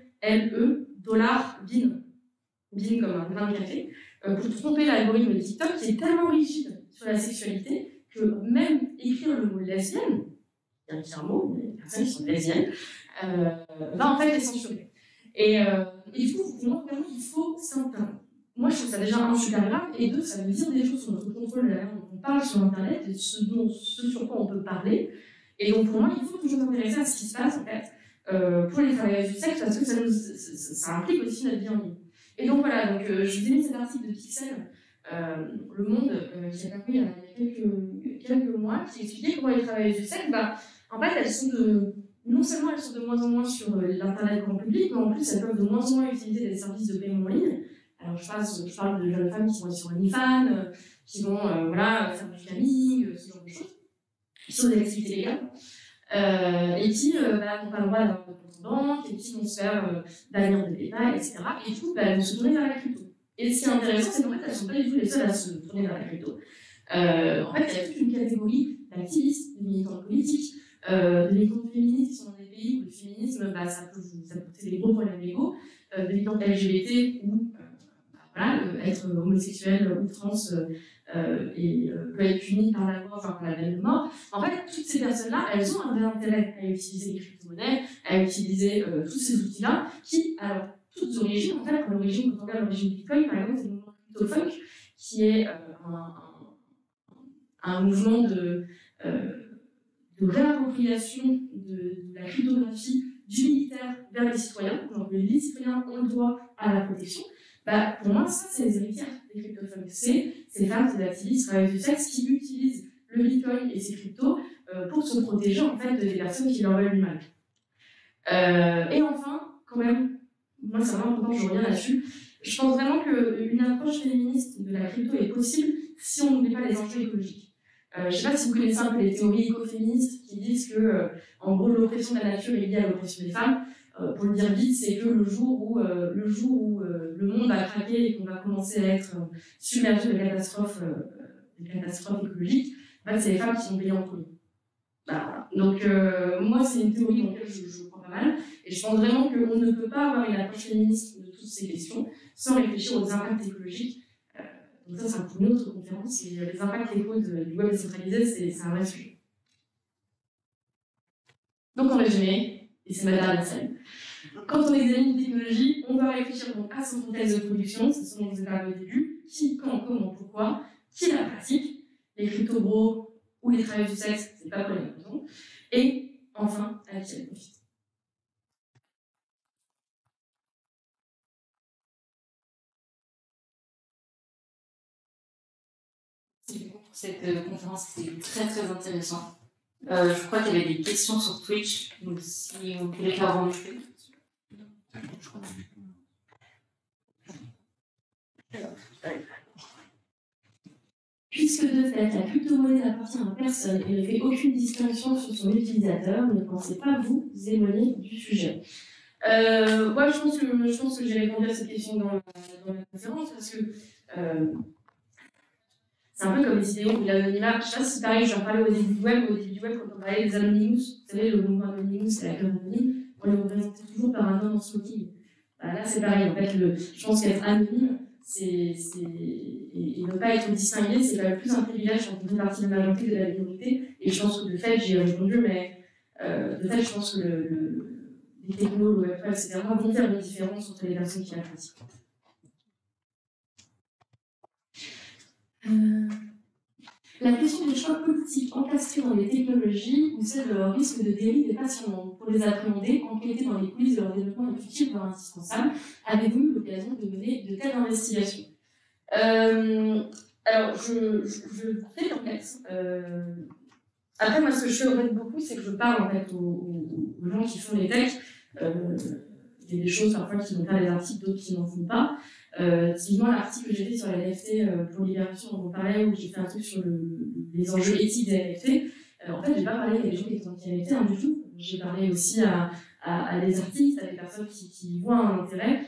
$bin, bin comme un grain de café, pour tromper l'algorithme de TikTok qui est tellement rigide sur la sexualité que même écrire le mot lesbienne, il y a un mot, les personnes qui sont lesbiennes, va en fait les censurer. Et du coup, pour moi, vraiment, il faut s'entendre. Moi, je trouve ça déjà super grave, et deux, ça veut dire des choses sur notre contrôle de la manière dont on parle sur Internet, et ce sur quoi on peut parler. Et donc, pour moi, il faut toujours s'intéresser à ce qui se passe, en fait, pour les travailleurs du sexe, parce que ça implique aussi notre vie en ligne. Et donc, voilà, donc, je vous ai mis cet article de Pixel, Le Monde, qui a paru il y a quelques mois, qui expliquait comment les travailleurs du sexe, en fait, non seulement elles sont de moins en moins sur l'Internet grand public, mais en plus, elles peuvent de moins en moins utiliser des services de paiement en ligne. Alors, je parle de jeunes femmes qui vont être sur OnlyFans, qui vont faire du camming, ce genre de choses, qui sont des activités légales. et qui n'ont pas le droit d'avoir de compte en banque, et qui vont se faire bannir de PayPal, etc. Et du coup, elles vont se tourner vers la crypto. Et ce qui est intéressant, c'est qu'en fait, elles ne sont pas du tout les seules à se tourner vers la crypto. En fait, il y a toute une catégorie d'activistes, de militants politiques, de militants féministes qui sont dans des pays où le féminisme, ça peut poser des gros problèmes légaux, de militants LGBT où voilà, être homosexuel ou trans peut être puni par la loi, enfin par la peine de mort. En fait, toutes ces personnes-là, elles ont un vrai intérêt à utiliser les crypto-monnaies, à utiliser tous ces outils-là, qui, alors, toutes origines, en fait, l'origine, quand on regarde l'origine du Bitcoin, par exemple, c'est le mouvement CryptoFunk, qui est un mouvement de réappropriation de la cryptographie du militaire vers les citoyens. Donc les citoyens ont le droit à la protection. Pour moi, ça, c'est les héritières des cryptofunks. C'est ces femmes, ces activistes, travailleuses du sexe qui utilisent le Bitcoin et ses cryptos pour se protéger en fait des personnes qui leur veulent du mal. Et enfin, quand même, moi c'est vraiment important, je reviens là-dessus, je pense vraiment qu'une approche féministe de la crypto est possible si on n'oublie pas les enjeux écologiques. Je ne sais pas si vous connaissez un peu les théories écoféministes qui disent que, en gros, l'oppression de la nature est liée à l'oppression des femmes. Pour le dire vite, c'est que le jour où le monde va craquer et qu'on va commencer à être submergé de catastrophes écologiques, en fait, c'est les femmes qui sont payées en premier. Voilà. Donc, moi, c'est une théorie dans laquelle je crois pas mal. Et je pense vraiment qu'on ne peut pas avoir une approche féministe de toutes ces questions sans réfléchir aux impacts écologiques. Donc ça, c'est pour une autre conférence. Et les impacts éco du web décentralisé, c'est un vrai sujet. Donc, en résumé, et c'est ma dernière scène, quand on examine une technologie, on doit réfléchir donc à son contexte de production, c'est ce dont je vous ai parlé au début, qui, quand, comment, pourquoi, qui la pratique, les crypto-bros ou les travailleurs du sexe, c'est pas pour les mêmes raisons, et enfin, à qui elle profite. Pour cette conférence, c'était très très intéressant. Je crois qu'il y avait des questions sur Twitch, donc si vous voulez faire remonter. Puisque de fait, la crypto-monnaie n'appartient à personne et ne fait aucune distinction sur son utilisateur, ne pensez pas vous éloigner du sujet. Moi, je pense que j'ai répondu à cette question dans la conférence parce que c'est un peu comme les idéaux de l'anonymat. Je ne sais pas si pareil, je vais en parler au début du web, quand on parlait des Anonymous, vous savez, le mouvement Anonymous, c'est la club anonyme, on les représentait toujours par un homme en smoking. Là, c'est pareil, en fait, je pense qu'être anonyme, et ne pas être distingué, c'est quand même plus un privilège quand on fait partie de la majorité de la minorité. Et je pense que de fait, j'y ai répondu, mais de fait, je pense que les technos, le Web3, etc., vont faire une différence entre les personnes qui la pratiquent. La question des choix politiques encastrés dans les technologies ou celle de leur risque de dérive est passionnante. Pour les appréhender, enquêter dans les coulisses de leur développement est utile voire indispensable. Avez-vous eu l'occasion de mener de telles investigations? Alors, je fais l'enquête. Après, moi, ce que je fais beaucoup, c'est que je parle en fait aux gens qui font les techs. Il y a des choses parfois qui n'ont pas les articles, d'autres qui n'en font pas. Typiquement, l'article que j'ai fait sur les NFT pour Libération, dont on parlait, où j'ai fait un truc sur les enjeux éthiques des NFT. En fait, j'ai pas parlé avec des gens qui étaient anti-NFT du tout. J'ai parlé aussi à des artistes, à des personnes qui voient un intérêt.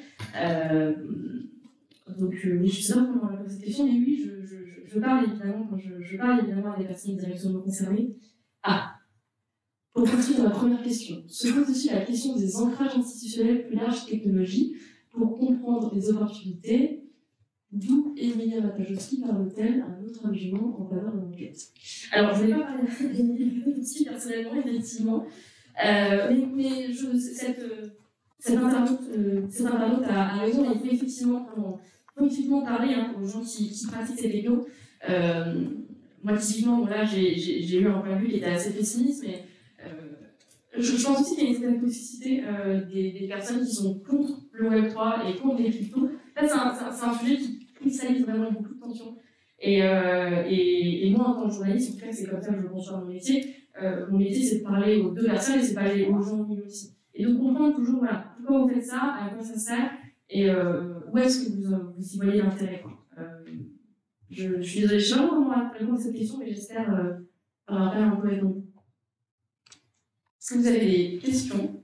Donc, je sais pas comment on va poser cette question, mais oui, je parle évidemment, je parle évidemment à des personnes directement concernées. Pour partir de la première question, se pose aussi la question des ancrages institutionnels plus larges technologies pour comprendre les opportunités, d'où Emilia Matajowski parle-t-elle un autre argument en faveur de l'enquête. Alors, je ne vais pas parler d'Emilia Matajowski personnellement, effectivement, mais cette internaute a raison, il faut effectivement parler aux gens qui pratiquent ces technos. Moi, typiquement, là, j'ai eu un point de vue qui était assez pessimiste, mais je pense aussi qu'il y a une certaine toxicité des personnes qui sont contre le Web3 et contre les cryptos. Là, c'est un sujet qui cristallise vraiment beaucoup de tensions. Et moi, en tant que journaliste, en tout cas, c'est comme ça que je conçois mon métier. Mon métier, c'est de parler aux deux personnes et c'est de parler aux gens au milieu aussi. Et de comprendre toujours, voilà, pourquoi vous faites ça, à quoi ça sert, et où est-ce que vous y voyez l'intérêt. Je suis désolée, je ne sais pas comment répondre à cette question, mais j'espère avoir un peu répondu. Est-ce que vous avez des questions?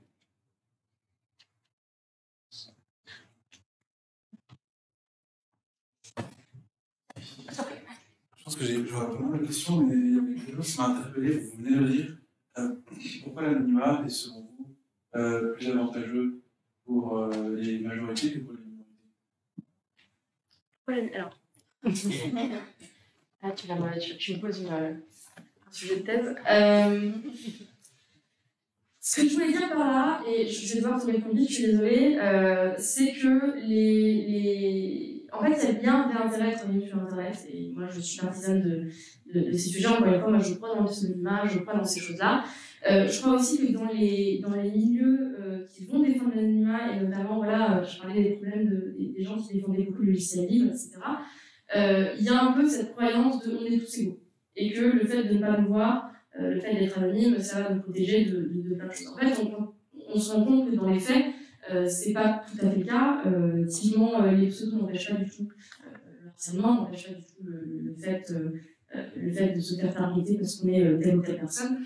Je pense que j'aurais vraiment la question, mais il y avait quelque chose qui m'a interpellé, vous venez de le dire. Pourquoi l'anonymat est, selon vous, plus avantageux pour les majorités que pour les minorités? Alors, ah, tu me poses un sujet de thèse. Ce que je voulais dire par là, et je vais devoir te répondre vite, je suis désolée, c'est que en fait, il y a bien d'intérêt à travailler sur Internet, et moi je suis partisane de ces sujets. Encore une fois, moi je crois dans l'anonymat, je crois dans ces choses-là. Je crois aussi que dans les milieux qui vont défendre l'anonymat, et notamment, voilà, je parlais des problèmes des gens qui défendaient beaucoup le logiciel libre, etc., il y a un peu cette croyance de on est tous égaux, et que le fait de ne pas nous voir, le fait d'être anonyme, ça va nous protéger de plein de choses. En fait, on se rend compte que dans les faits, c'est pas tout à fait le cas. Typiquement, les pseudos n'empêchent pas du tout le harcèlement, n'empêchent pas du tout le fait de se faire targeter parce qu'on est telle ou telle personne.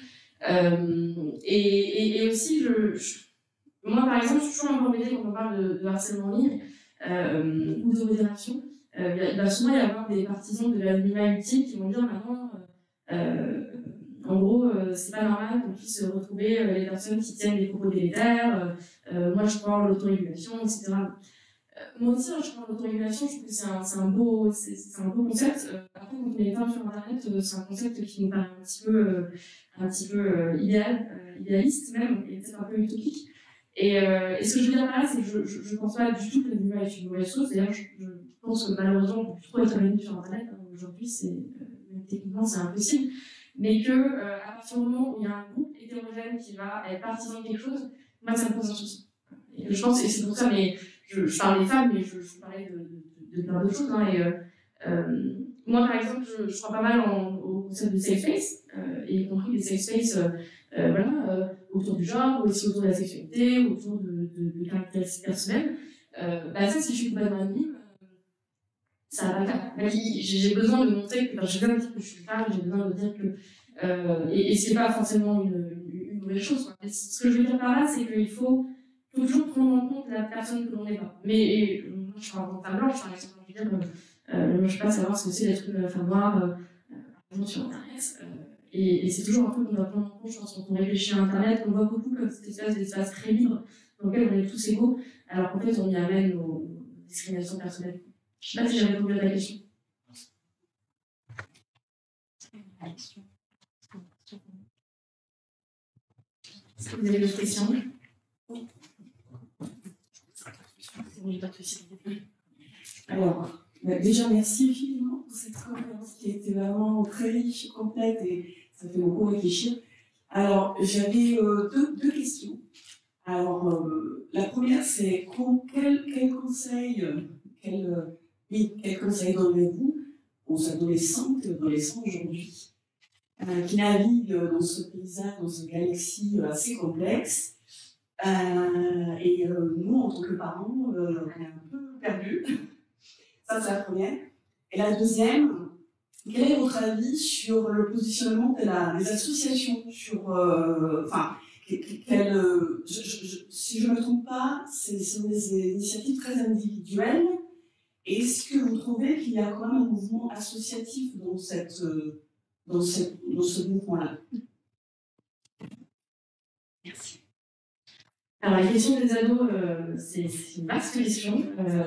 Et aussi, moi par exemple, je suis toujours un peu embêtée quand on parle de harcèlement en ligne ou de modération. Il va souvent y avoir des partisans de l'anonymat ultime qui vont dire maintenant, en gros, c'est pas normal qu'on puisse retrouver les personnes qui tiennent des propos délétères. Moi, je crois en l'autorégulation, etc. Moi aussi, je crois en l'autorégulation. Je trouve que c'est un beau concept. Après, quand on est sur Internet, c'est un concept qui nous paraît un petit peu idéaliste même, et peut-être un peu utopique. Et ce que je veux dire par là, c'est que je pense pas du tout que l'anonymat est une mauvaise chose. D'ailleurs, je pense que malheureusement, on peut plus trop être anonyme sur Internet. Aujourd'hui, même techniquement, c'est impossible. Mais à partir du moment où il y a un groupe hétérogène qui va être partisan de quelque chose, moi ça me pose un souci. Et je pense, et c'est pour ça, mais je parle des femmes, mais je parlais de plein d'autres choses. Moi par exemple, je crois pas mal au concept de safe space, et y compris des safe space autour du genre, ou aussi autour de la sexualité, autour de caractéristiques personnelles. Ça, si je suis complètement anonyme, ça va pas le faire. J'ai besoin de montrer que, j'ai besoin de dire que je suis femme, j'ai besoin de dire que. Et c'est pas forcément une mauvaise chose, quoi. Ce que je veux dire par là, c'est qu'il faut toujours prendre en compte la personne que l'on n'est pas. Mais moi, je parle en femme blanche, par exemple. Je veux dire, je ne peux pas savoir ce que c'est d'être une femme noire, sur Internet. Et c'est toujours un peu qu'on doit prendre en compte, je pense, quand on réfléchit à Internet, qu'on voit beaucoup comme cette espèce d'espace très libre dans lequel on est tous égaux, alors qu'en fait, on y amène nos discriminations personnelles. Je ne sais pas si j'ai répondu à ta question. Est-ce que vous avez d'autres questions? Alors, déjà merci infiniment pour cette conférence qui a été vraiment très riche, complète et ça fait beaucoup réfléchir. Alors, j'avais deux questions. Alors, la première, c'est quel conseil donnez-vous aux adolescentes et adolescents aujourd'hui qui naviguent dans ce paysage, dans cette galaxie assez complexe et nous, en tant que parents, on est un peu perdus. Ça, c'est la première. Et la deuxième, quel est votre avis sur le positionnement des associations sur, si je ne me trompe pas, ce sont des initiatives très individuelles. Est-ce que vous trouvez qu'il y a quand même un mouvement associatif dans ce mouvement-là? Merci. Alors, la question des ados, c'est une vaste question.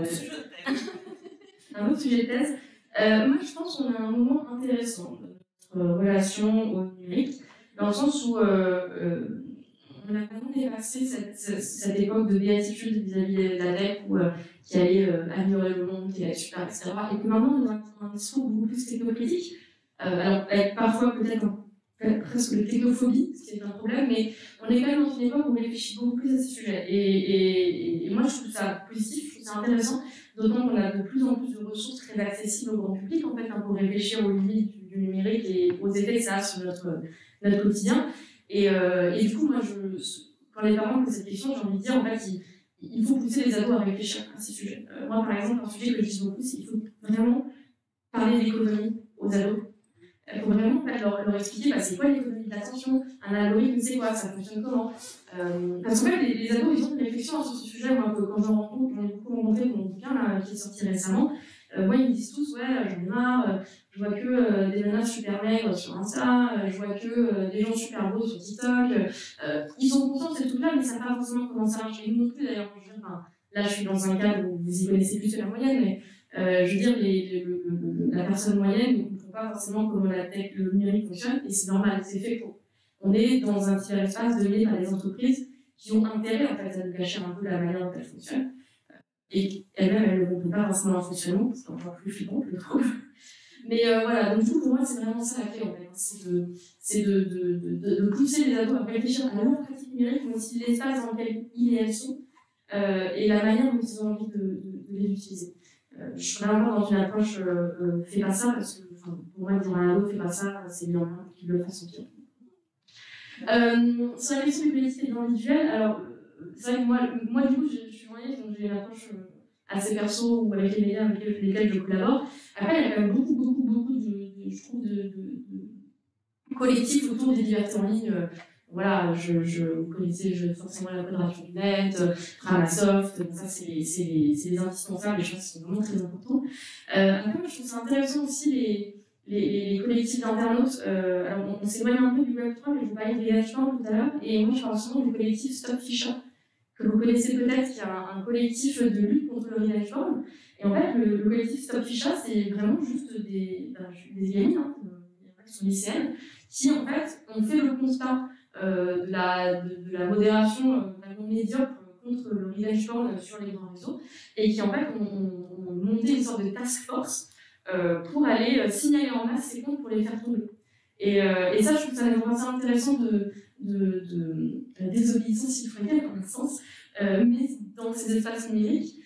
Un autre sujet de thèse. Moi, je pense qu'on a un moment intéressant de notre relation au numérique, dans le sens où on a vraiment dépassé cette époque de béatitude vis-à-vis de la tech qui allait améliorer le monde, qui allait être super, etc. Et que maintenant, on a un discours beaucoup plus technocritique, alors avec parfois peut-être presque de technophobie, ce qui est un problème, mais on est quand même dans une époque où on réfléchit beaucoup plus à ces sujets. Et moi, je trouve ça positif, je trouve ça intéressant, d'autant qu'on a de plus en plus de ressources très accessibles au grand public, en fait, pour réfléchir aux limites du numérique et aux effets que ça a sur notre quotidien. Et du coup, moi, quand les parents posent cette question, j'ai envie de dire, en fait, il faut pousser les ados à réfléchir à ces sujets. Moi, par exemple, un sujet que je dis beaucoup, c'est qu'il faut vraiment parler d'économie aux ados. faut vraiment en fait, leur expliquer bah, c'est quoi l'économie de l'attention, un algorithme c'est quoi, ça fonctionne comment. Parce qu'en fait, les ados, ils ont une réflexion sur ce sujet. Moi, quand j'en rencontre, j'en ai beaucoup rencontré pour mon bouquin là, qui est sorti récemment. Moi, ils me disent tous, ouais, j'en ai marre, je vois que des nanas super maigres sur Insta, je vois que des gens super beaux sur TikTok. Ils ont conscience de ces trucs-là, mais ils ne savent pas forcément comment ça marche. Et nous non plus, d'ailleurs. Là, je suis dans un cadre où vous y connaissez plus que la moyenne, mais je veux dire, la personne moyenne ne comprend pas forcément comment la tech, le numérique fonctionne, et c'est normal, c'est fait pour. On est dans un cyberespace dominé par des entreprises qui ont intérêt en fait, à nous cacher un peu la manière dont elles fonctionnent. Et elles-mêmes, elles ne comprennent pas forcément leur fonctionnement, c'est encore plus flippant, je trouve. Mais voilà, donc du coup, pour moi, c'est vraiment ça la clé, en fait. C'est de pousser les ados à réfléchir à leur pratique numérique, mais aussi l'espace dans lequel ils et elles sont, et la manière dont ils ont envie de les utiliser. Je suis vraiment dans une approche fais pas ça, parce que pour moi, dire à un ado fais pas ça, c'est bien qu'il le fasse en pire. Sur la question du collectif et de l'individuel, alors c'est vrai que moi du coup, je suis journaliste, donc j'ai une approche assez perso ou avec les médias avec lesquels je collabore. Après, il y a quand même beaucoup je trouve, de collectifs autour des libertés en ligne. Voilà, vous connaissez forcément la Quadrature du Net, Framasoft, ça c'est les indispensables, les choses qui sont vraiment très importantes. Après, je trouve ça intéressant aussi les collectifs d'internautes. Alors on s'éloigne un peu du Web3, mais je vous parlais des H1 tout à l'heure, et moi je parle souvent du collectif Stop Ficha, que vous connaissez peut-être, qui est un collectif de lutte contre le revenge porn. Et en fait, le collectif Stop Ficha, c'est vraiment juste des gamines, hein, qui sont lycéennes, qui en fait ont fait le constat de la modération vraiment médiocre contre le revenge porn sur les grands réseaux, et qui en fait ont monté une sorte de task force pour aller signaler en masse ces comptes pour les faire tomber. Et ça, je trouve que ça est vraiment intéressant de désobéissance citoyenne, dans un sens, mais dans ces espaces numériques.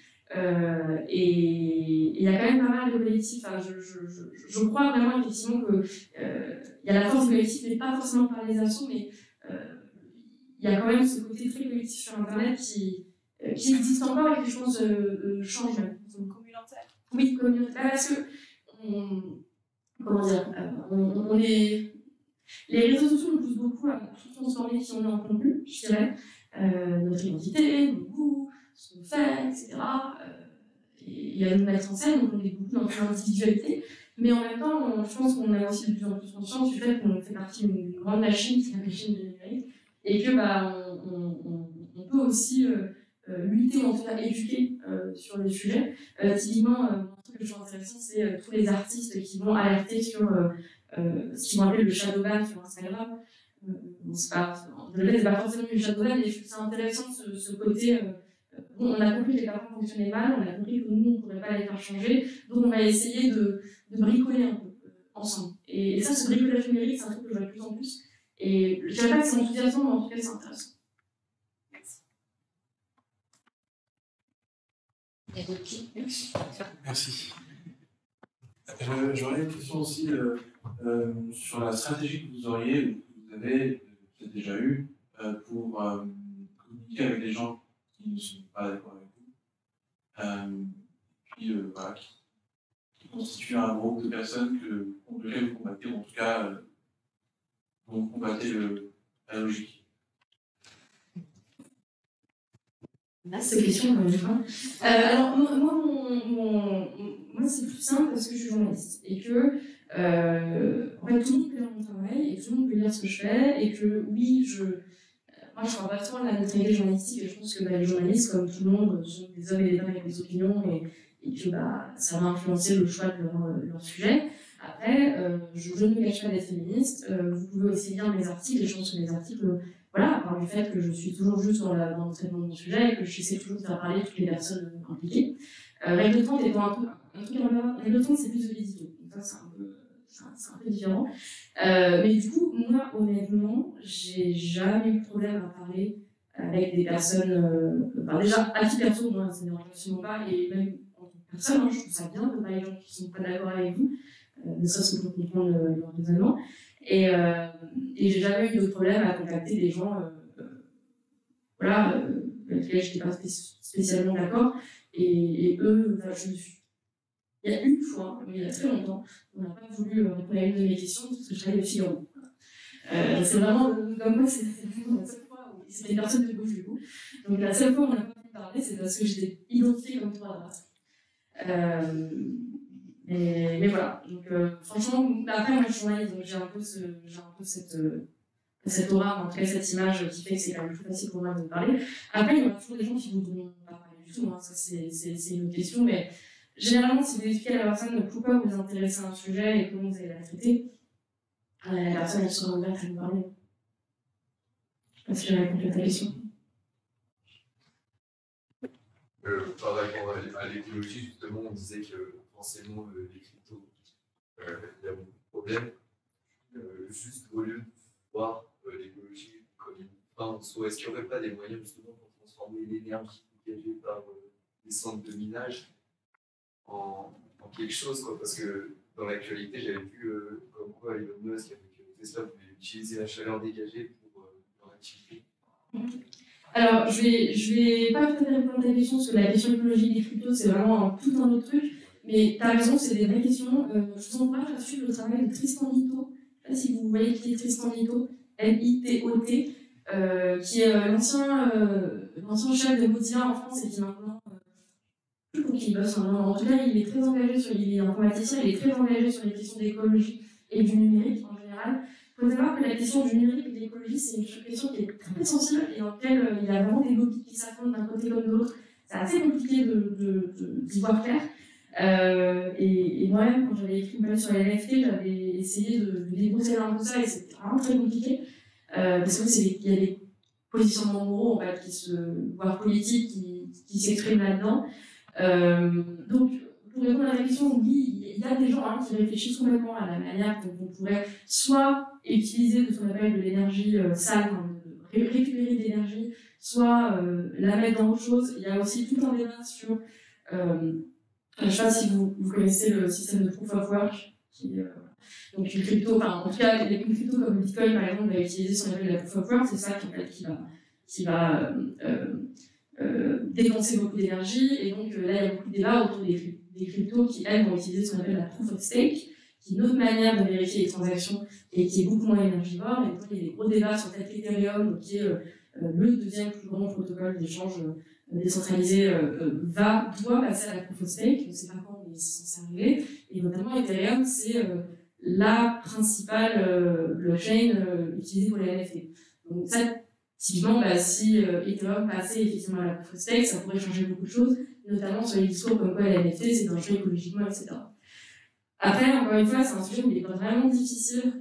Et il y a quand même pas mal de collectifs. Enfin, je crois vraiment effectivement que il y a la force du collectif, mais pas forcément par les assos, mais il y a quand même ce côté très collectif sur Internet qui existe encore et qui, je pense, change. Communautaire. Oui, communautaire. Parce que comment dire, les réseaux sociaux nous poussent beaucoup à tout transformer qui on est en contenu, je dirais, notre identité, nos goûts, ce qu'on fait, etc. Et à nous mettre en scène, donc on est beaucoup dans l'individualité, mais en même temps, je pense qu'on a aussi de plus en plus conscience du fait qu'on fait partie d'une grande machine, qui est la machine du numérique, et que on peut aussi lutter, en tout cas éduquer sur le sujet. Typiquement, un truc que je trouve intéressant, c'est tous les artistes qui vont alerter sur ce qu'ils vont appeler le shadow ban sur Instagram. C'est pas forcément du shadow ban, mais je trouve ça intéressant ce côté. On a compris que les parents fonctionnaient mal, on a compris que nous, on ne pourrait pas les faire changer, donc on va essayer de bricoler un peu ensemble. Et ça, ce bricolage numérique, c'est un truc que je vois de plus en plus. Et je ne dirais pas que c'est enthousiasmant, mais en tout cas, c'est intéressant. Il y a d'autres questions? Merci. J'aurais une question aussi sur la stratégie que vous auriez, ou que vous avez peut-être déjà eue, pour communiquer avec les gens qui ne sont pas d'accord avec vous, puis voilà, qui constituent un groupe de personnes contre lesquelles vous combattez, ou en tout cas dont vous combattez la logique. Cette question, alors, moi, c'est plus simple parce que je suis journaliste et que en fait, tout le monde peut lire mon travail et tout le monde peut lire ce que je fais et que oui, moi, je parle pas souvent de la neutralité journalistique et je pense que les journalistes, comme tout le monde, sont des hommes et des femmes avec des opinions et que ça va influencer le choix de leur sujet. Après, je ne me cache pas d'être féministe. Vous pouvez aussi lire mes articles et je pense que mes articles, voilà, à part du fait que je suis toujours juste dans le traitement de mon sujet et que j'essaie toujours de faire parler toutes les personnes impliquées. Règle 30 étant un truc à Règle 30, c'est plus de l'édito. Donc ça, c'est un peu différent. Mais du coup, moi, honnêtement, j'ai jamais eu de problème à parler avec des personnes. Déjà, à titre perso, moi, ça ne dérange absolument pas. Et même en tant que personne, je trouve ça bien de parler avec des gens qui ne sont pas d'accord avec vous, ne serait-ce que pour comprendre leur raisonnement. Et j'ai jamais eu de problème à contacter des gens avec lesquels je n'étais pas spécialement d'accord. Et eux, je Il y a une fois, mais il y a très longtemps, on n'a pas voulu répondre à une de mes questions parce que je travaillais au Figaro. C'est vraiment, comme moi, c'est la seule fois où c'était une personne de gauche du coup. Donc la seule fois où on n'a pas pu parler, c'est parce que j'étais identifiée comme trop à droite. Mais voilà. Donc franchement, après moi je suis journaliste, donc j'ai un peu cette aura, en tout cas cette image qui fait que c'est quand même plus facile pour moi de parler. Après, il y aura toujours des gens qui ne voudront pas parler du tout, hein. Ça c'est une autre question, mais généralement, si vous expliquez à la personne pourquoi vous vous intéressez à un sujet et comment vous allez la traiter, la personne elle sera ouverte à vous parler. Je ne sais pas si j'ai répondu à ta question. Par rapport à l'écologie, justement, on disait que forcément les cryptos, il y a beaucoup de problèmes. Juste au lieu de voir l'écologie comme une fin en soi, est-ce qu'il n'y aurait pas des moyens justement pour transformer l'énergie dégagée par les centres de minage en quelque chose, quoi? Parce que dans l'actualité, j'avais vu comme quoi Elon Musk avec Tesla pouvait utiliser la chaleur dégagée pour leur activité. Alors, je vais pas tout à fait répondre à ta question, parce que la question écologique des cryptos, c'est vraiment tout un autre truc. Mais tu as raison, c'est des vraies questions. Je vous encourage à suivre le travail de Tristan Mitto. Je ne sais pas si vous voyez qui est Tristan Mitto, M-I-T-O-T, qui est l'ancien chef de Mozilla en France et qui maintenant, je trouve qu'il bosse en tout cas, il est très engagé il est informaticien, il est très engagé sur les questions d'écologie et du numérique en général. Il faut savoir que la question du numérique et de l'écologie, c'est une question qui est très sensible et dans laquelle il y a vraiment des lobbies qui s'affrontent d'un côté comme de l'autre. C'est assez compliqué d'y voir clair. Et moi-même, quand j'avais écrit une page sur les NFT, j'avais essayé de débroussailler un peu ça et c'était vraiment très compliqué. Parce qu'il y a des positionnements moraux, en fait, voire politiques, qui s'expriment là-dedans. Donc, pour répondre à la question, oui, il y a des gens qui réfléchissent complètement à la manière dont on pourrait soit utiliser de ce qu'on appelle de l'énergie sale, récupérer de l'énergie, soit la mettre dans autre chose. Il y a aussi tout un débat sur, je ne sais pas si vous connaissez le système de proof of work, donc une crypto, enfin en tout cas une crypto comme le Bitcoin par exemple va utiliser ce qu'on appelle la proof of work, c'est ça qui va dépenser beaucoup d'énergie, et donc là il y a beaucoup de débats autour des cryptos qui elles vont utiliser ce qu'on appelle la proof of stake, qui est une autre manière de vérifier les transactions et qui est beaucoup moins énergivore. Et donc il y a des gros débats sur peut-être Ethereum, qui est le deuxième plus grand protocole d'échange décentralisé, doit passer à la proof of stake. On ne sait pas quand, mais c'est censé arriver. Et notamment Ethereum, c'est la principale blockchain utilisée pour les NFT. Donc ça, typiquement, si Ethereum passait effectivement à la proof of stake, ça pourrait changer beaucoup de choses, notamment sur les discours comme quoi les NFT c'est dangereux écologiquement, etc. Après, encore une fois, c'est un sujet où il est vraiment difficile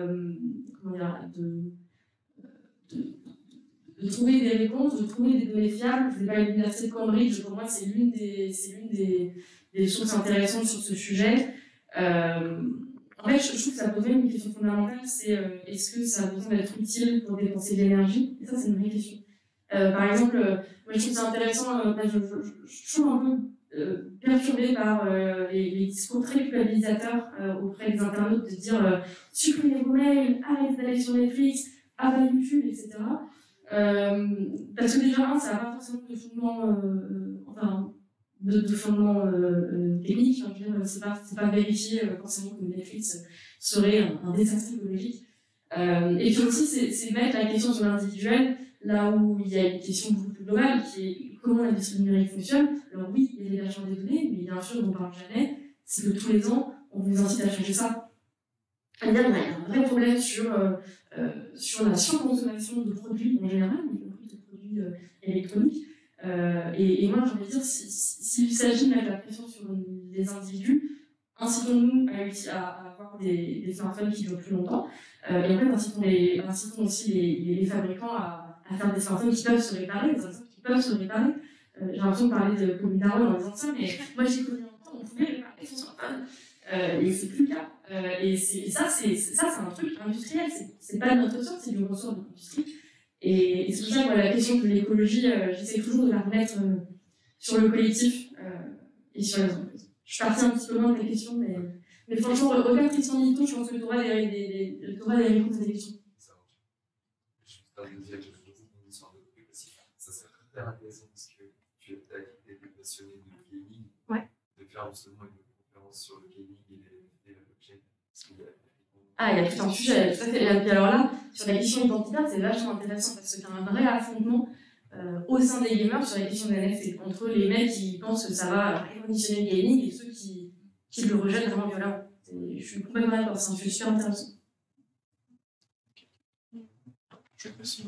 de trouver des réponses, de trouver des données fiables. Je ne vais pas à l'université de Cambridge, pour moi c'est l'une des sources intéressantes sur ce sujet. En fait, je trouve que ça pose même une question fondamentale, c'est est-ce que ça a besoin d'être utile pour dépenser de l'énergie? Et ça, c'est une vraie question. Par exemple, moi, je trouve ça intéressant, je trouve un peu perturbée par les discours très culpabilisateurs auprès des internautes de dire supprimez vos mails, arrêtez d'aller sur Netflix, avalez YouTube, etc. Parce que déjà, ça n'a pas forcément de fondement, de fondement technique. Enfin, je veux dire, c'est pas vérifié forcément que Netflix serait un désastre écologique. Et puis aussi, c'est mettre la question sur l'individuel là où il y a une question beaucoup plus globale qui est comment l'industrie numérique fonctionne. Alors oui, il y a l'hébergement des données, mais il y a un chose dont on ne parle jamais, c'est que tous les ans, on vous incite à changer ça. Il y a un vrai problème sur la surconsommation de produits en général, y compris de produits électroniques. Et moi, j'ai envie de dire, s'il s'agit de mettre la pression sur les individus, incitons-nous à avoir des smartphones qui durent plus longtemps. Et en fait, incitons aussi les fabricants à faire des smartphones qui peuvent se réparer, des instants qui peuvent se réparer. J'ai l'impression de parler de comme une daronne en disant ça, mais moi j'ai connu un temps où on pouvait réparer son smartphone. Et c'est plus le cas. Et ça, c'est un truc industriel. C'est pas de notre ressort, c'est du ressort de l'industrie. Et c'est pour ça que la question de l'écologie, j'essaie toujours de la remettre sur le collectif et sur les entreprises. Je suis partie un petit peu loin de ta question, mais franchement, regarde Tristan Mitto, je pense que tu auras des réponses à tes questions. Juste un deuxième sur un autre truc aussi. Ça serait très intéressant parce que tu as été passionné de gaming, de faire justement une sur le gaming et les blockchains? Ah, il y a tout un sujet, tout à fait. Et puis alors là, sur la question identitaire, c'est vachement intéressant parce que tu as un vrai affrontement au sein des gamers sur la question des NFT, entre les mecs qui pensent que ça va révolutionner le gaming et ceux qui le rejettent vraiment violemment. Je suis complètement d'accord, c'est un sujet super intéressant. Je vais passer.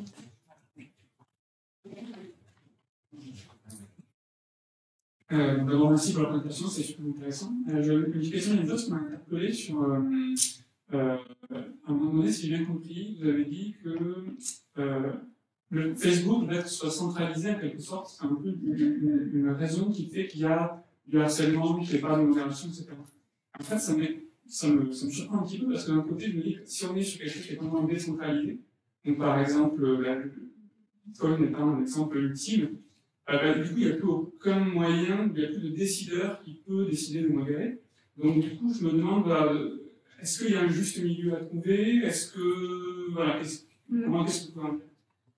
D'abord, merci pour la présentation, c'est super intéressant. J'avais une question anecdote qui m'a interpellé sur. À un moment donné, si j'ai bien compris, vous avez dit que le Facebook peut-être soit centralisé en quelque sorte, c'est un peu une raison qui fait qu'il y a du harcèlement, qu'il n'y ait pas de modération, etc. En fait, ça me surprend un petit peu parce que d'un côté, je me dis que si on est sur quelque chose qui est vraiment décentralisé, donc par exemple, le Bitcoin étant un exemple ultime, du coup, il n'y a plus aucun moyen, il n'y a plus de décideur qui peut décider de modérer. Donc, du coup, je me demande, est-ce qu'il y a un juste milieu à trouver? Est-ce que. Voilà, comment est-ce que vous pouvez en faire?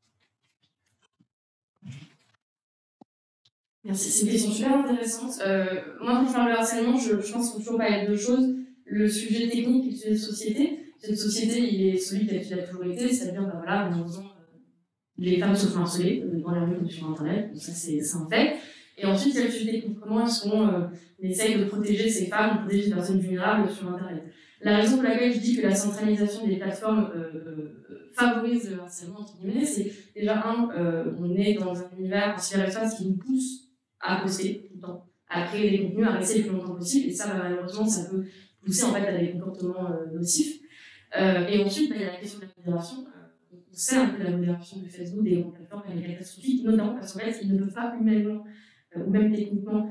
Merci, c'est une question super intéressante. Moi, quand je parle de harcèlement, je pense qu'il faut toujours parler de deux choses. Le sujet technique et le sujet de société. Cette société, il est celui qui a toujours été, c'est-à-dire, voilà, malheureusement, les femmes se font harceler dans les rues comme sur Internet, donc ça c'est un fait. Et ensuite, il y a le sujet technique. Comment est-ce qu'on essaye de protéger ces femmes, de protéger les personnes vulnérables sur Internet? La raison pour laquelle je dis que la centralisation des plateformes favorise le harcèlement, entre guillemets, c'est déjà on est dans un univers, un cyberespace qui nous pousse à poster tout le temps, à créer des contenus, à rester le plus longtemps possible, et ça, malheureusement, ça peut pousser en fait à des comportements nocifs. Et ensuite, il y a la question de la modération. On sait un peu la modération de Facebook des grandes plateformes, elle est catastrophique, notamment parce qu'en fait, ils ne peuvent pas humainement ou même techniquement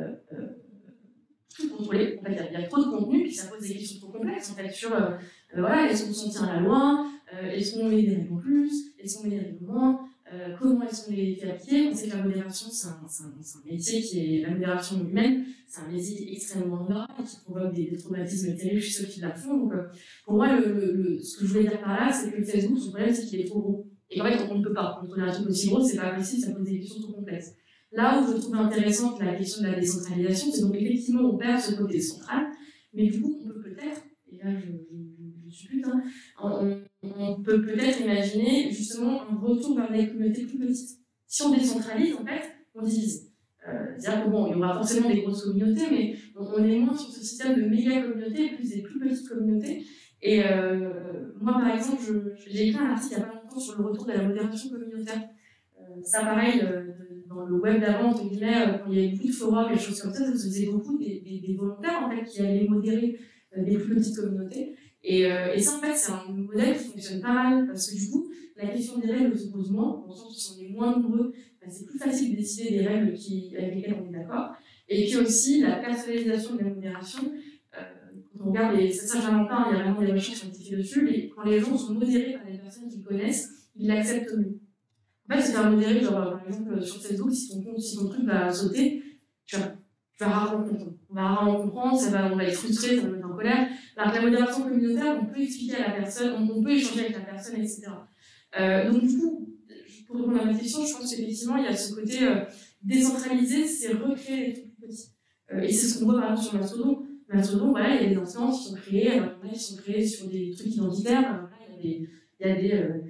tout contrôler. En fait, il y a trop de contenu, puis ça pose des questions trop complexes en fait, sur voilà, est-ce qu'on s'en tient à la loi, est-ce qu'on met des règles en plus, est-ce qu'on met des règles en moins, comment est-ce qu'on les fait appliquer. On sait que la modération, c'est un métier qui est la modération humaine, c'est un métier qui est extrêmement grave et qui provoque des traumatismes terribles chez ceux qui la font. Donc, pour moi, ce que je voulais dire par là, c'est que le Facebook, son problème, c'est qu'il est trop gros. Et qu'en fait, on ne peut pas contrôler un truc aussi gros, c'est pas possible, ça pose des questions trop complexes. Là où je trouve intéressante la question de la décentralisation, c'est donc effectivement on perd ce côté central, mais du coup on peut peut-être, et là je suppute, hein, on peut peut-être imaginer justement un retour vers des communautés plus petites. Si on décentralise, en fait, on divise. C'est-à-dire que bon, il y aura forcément des grosses communautés, mais on est moins sur ce système de méga communautés, plus des plus petites communautés. Et moi par exemple, j'ai écrit un article il n'y a pas longtemps sur le retour de la modération communautaire. Ça pareil, dans le web d'avant, entre guillemets, quand il y avait beaucoup de forums, des choses comme ça se faisait beaucoup des volontaires en fait, qui allaient modérer des plus petites communautés. Et ça, en fait, c'est un modèle qui fonctionne pas mal, parce que du coup, la question des règles se pose moins, dans le sens où si on est moins nombreux, c'est plus facile de décider des règles avec lesquelles on est d'accord. Et puis aussi, la personnalisation de la modération, quand on regarde, ça j'invente pas, il y a vraiment des recherches qui ont été faites dessus, mais quand les gens sont modérés par des personnes qu'ils connaissent, ils l'acceptent mieux. En fait, c'est faire modérer, genre, par exemple, sur Facebook, si ton truc va sauter, tu vas rarement comprendre. On va rarement comprendre, on va être frustré, ça va mettre en colère. Alors que la modération communautaire, on peut expliquer à la personne, on peut échanger avec la personne, etc. Donc, du coup, pour répondre à ma question, je pense qu'effectivement, il y a ce côté décentralisé, c'est recréer des trucs plus petits. Et c'est ce qu'on voit par exemple sur Mastodon. Mastodon, voilà, il y a des instances qui sont créées, alors il y en a qui sont créées sur des trucs identitaires, il y a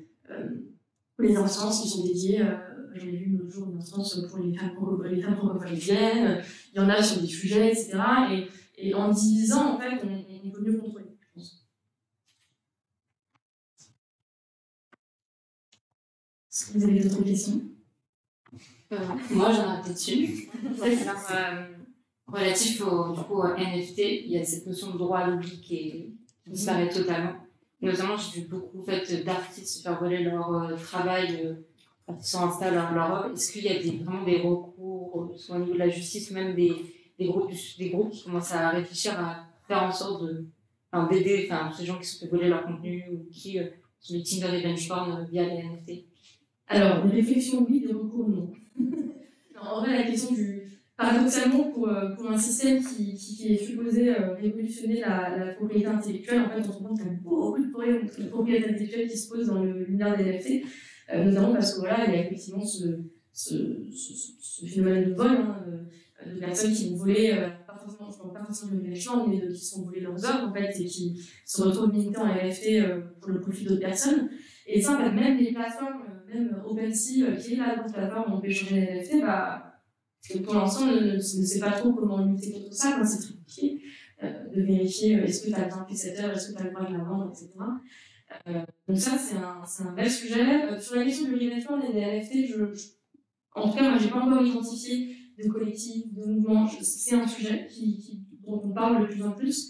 des instances qui sont dédiées, j'en ai vu l'autre jour une instance pour les femmes francophones, il y en a sur des sujets, etc. Et en divisant, en fait, on peut mieux contrôler, je pense. Est-ce que vous avez d'autres questions? Moi, j'en ai peut-être une. Relatif au NFT, il y a cette notion de droit à l'oubli qui disparaît totalement. Notamment, j'ai vu beaucoup d'artistes se faire voler leur travail sur Insta, leur œuvre. Est-ce qu'il y a vraiment des recours, soit au niveau de la justice, ou même des groupes qui commencent à réfléchir à faire en sorte d'aider ces gens qui se font voler leur contenu ou qui sont victimes de revenge porn via les NFT? Alors, des réflexions, oui, des recours, non. En vrai, la question paradoxalement, pour un système qui est supposé révolutionner la propriété intellectuelle, en fait, on se rend compte qu'il y a beaucoup de propriété intellectuelle qui se posent dans l'univers des NFT, notamment parce que voilà, il y a effectivement ce phénomène de vol, de personnes qui vont voler, pas forcément, je parle pas forcément de gens, mais qui sont volés leurs œuvres, en fait, et qui se retrouvent militants en NFT pour le profit d'autres personnes. Et ça, en fait, même les plateformes, même OpenSea, qui est la grosse plateforme où on peut échanger les NFT, parce que pour l'instant, on ne sait pas trop comment lutter contre ça, c'est très compliqué de vérifier est-ce que tu as bien fait cette œuvre, est-ce que tu as le droit de la vendre, etc. Donc ça, c'est un vrai sujet. Sur la question du revêtement des NFT, en tout cas, moi, j'ai pas encore identifié de collectif, de mouvement. C'est un sujet dont on parle de plus en plus.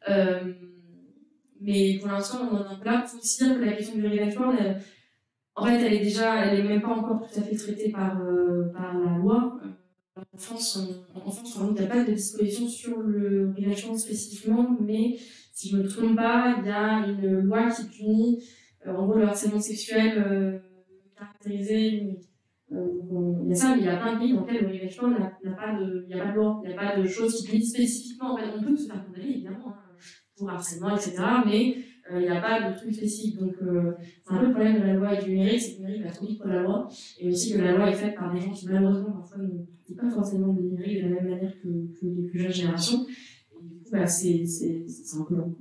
Mais pour l'instant, on en est là. Il faut aussi dire que la question du revêtement, en fait, elle est même pas encore tout à fait traitée par la loi. En France, il n'y a pas de disposition sur le revêtement spécifiquement, mais si je ne me trompe pas, il y a une loi qui punit en gros le harcèlement sexuel caractérisé. Il y a ça, mais il y a plein de pays dans lesquels le revêtement n'a pas de loi, il n'y a pas de choses qui punissent spécifiquement. En fait, on peut se faire condamner, évidemment, pour harcèlement, etc., mais il n'y a pas de truc spécifique. Donc, c'est un peu le problème de la loi et du numérique, c'est que le numérique va trop vite pour la loi, et aussi que la loi est faite par des gens qui, malheureusement, parfois ne pratiquent pas forcément le numérique de la même manière que les plus jeunes générations. Et du coup, c'est un peu long.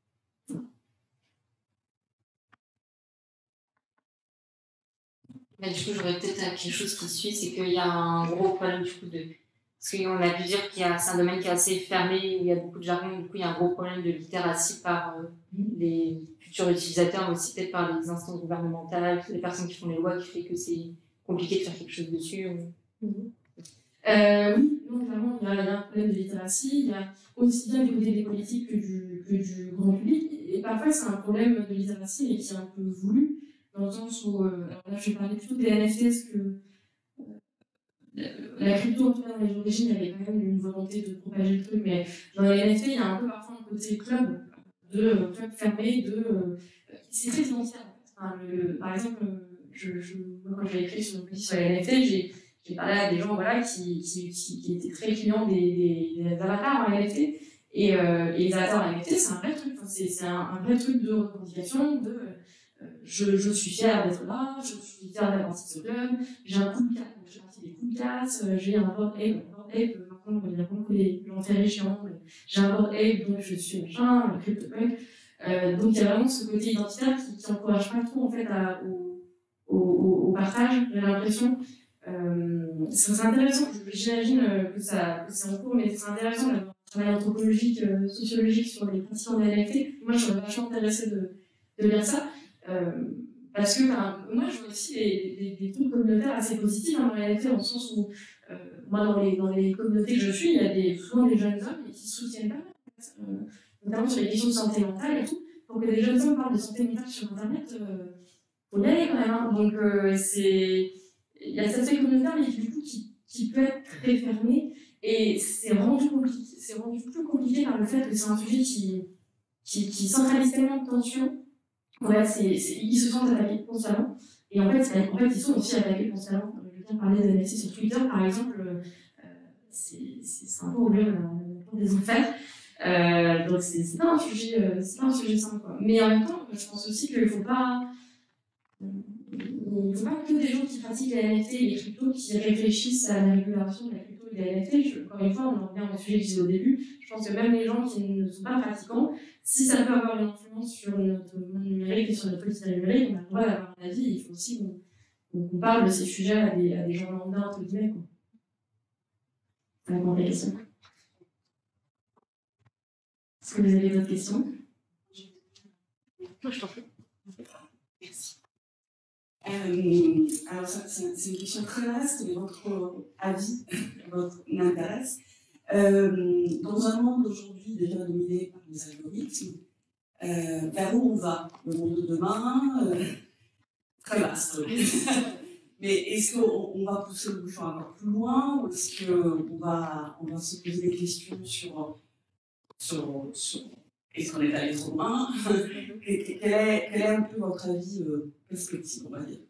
Du coup, j'aurais peut-être quelque chose qui suit, c'est qu'il y a un gros problème du coup de... Parce qu'on a pu dire c'est un domaine qui est assez fermé, où il y a beaucoup de jargon, du coup il y a un gros problème de littératie par les futurs utilisateurs, mais aussi peut-être par les instances gouvernementales, les personnes qui font les lois, qui fait que c'est compliqué de faire quelque chose dessus. Oui, non, clairement, il y a un problème de littératie, il y a aussi bien du côté des politiques que du grand public, et parfois c'est un problème de littératie, mais qui est un peu voulu, dans le sens où, alors là je vais parler plutôt des NFT, parce que la crypto, en tout cas dans les origines, il y avait quand même une volonté de propager le truc, mais dans les NFT, il y a un peu parfois un côté club fermé, c'est très identitaire. Enfin, par exemple, moi, quand j'ai écrit sur mon petit sur les NFT, j'ai parlé à des gens qui étaient très clients des avatars en NFT. Et les avatars en NFT, c'est un vrai truc. Enfin, c'est un vrai truc de revendication, je suis fière d'être là, je suis fière d'avoir partie de ce club, j'ai un coup de classe, je fais partie des coups de classe, j'ai un board ape, par contre, il y a beaucoup les gens très chiants, j'ai un board ape, donc je suis machin, un CryptoPunk. Donc il y a vraiment ce côté identitaire qui n'encourage pas trop en fait au partage, j'ai l'impression. C'est intéressant, j'imagine que c'est en cours, mais c'est intéressant d'avoir un travail anthropologique, sociologique sur les pratiquants des NFT. Moi, je serais vachement intéressée de lire ça. Parce que moi je vois aussi des trucs communautaires assez positifs en réalité, dans le sens où moi dans les communautés que je suis, il y a souvent des jeunes hommes qui soutiennent pas, notamment sur les questions de santé mentale et tout. Pour que des jeunes hommes parlent de santé mentale sur internet, faut y aller quand même. Hein. Donc il y a cet aspect communautaire, mais du coup qui peut être très fermé, et c'est rendu plus compliqué par le fait que c'est un sujet qui centralise tellement de tensions. Ouais, ils se sentent attaqués constamment. Et en fait, ils sont aussi attaqués constamment. Je viens de parler de NFT sur Twitter, par exemple. C'est un peu horrible, des enfers. Donc, c'est pas un sujet simple, quoi. Mais en même temps, je pense aussi qu'il ne faut pas que des gens qui pratiquent la NFT et les cryptos qui réfléchissent à la régulation de la crypto et de la NFT. Encore une fois, on en revient au sujet que je disais au début. Je pense que même les gens qui ne sont pas pratiquants, si ça peut avoir une influence sur notre monde numérique et sur notre politique numérique, on a le droit d'avoir un avis. Il faut aussi qu'on parle de ces sujets à des gens lambda, entre guillemets. Ça répond à la question. Est-ce que vous avez d'autres questions? Moi, je t'en prie. Merci. Alors, c'est une question très vaste, mais votre avis m'intéresse. Dans un monde aujourd'hui déjà dominé par les algorithmes, vers où on va? Le monde de demain, très vaste. Mais est-ce qu'on va pousser le bouchon encore plus loin, ou est-ce qu'on va se poser des questions sur est-ce qu'on est allé trop loin? Quel est un peu votre avis perspective, on va dire?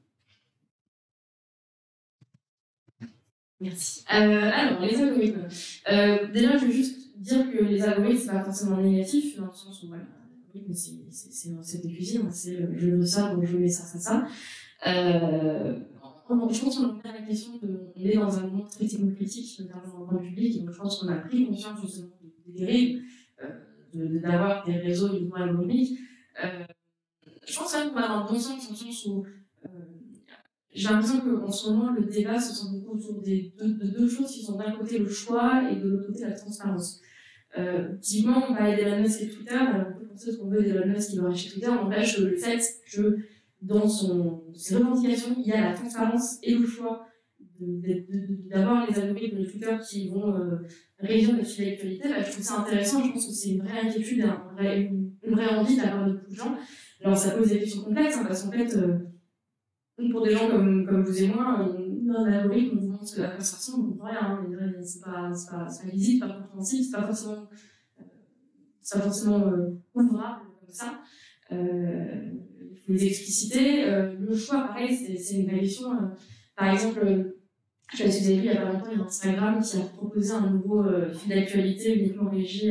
Merci. Alors, les algorithmes. Déjà, je veux juste dire que les algorithmes, c'est pas forcément négatif, dans le sens où, voilà, l'algorithme, c'est une recette de cuisine, c'est je veux ça, donc je mets ça. je pense qu'on en revient à la question on est dans un moment très technocritique, notamment dans le grand public, et donc je pense qu'on a pris conscience justement des dérives, d'avoir des réseaux uniquement algorithmiques. Je pense quand même qu'on va dans le bon sens, dans le sens où j'ai l'impression qu'en ce moment, le débat se sent beaucoup autour de deux choses qui sont d'un côté le choix et de l'autre côté la transparence. Typiquement, on parlait d'Elon Musk et Twitter, on peut penser ce qu'on veut d'Elon Musk qui veut racheter Twitter, on empêche le fait que dans ses revendications, il y a la transparence et le choix d'avoir les algorithmes de Twitter qui vont réduire le fil d'actualité. Je trouve ça intéressant, je pense que c'est une vraie inquiétude, une vraie envie de la part de beaucoup de gens. Alors ça pose des questions complexes, parce qu'en fait, pour des gens comme vous et moi, un algorithme, on vous montre à quoi ça ressemble, on comprend rien, c'est pas lisible, pas compréhensible, c'est pas forcément ouvrable comme ça. Il faut les expliciter. Le choix, pareil, c'est une vraie question. Par exemple, je sais pas si vous avez vu il y a pas longtemps, il y a Instagram qui a proposé un nouveau fil d'actualité uniquement régi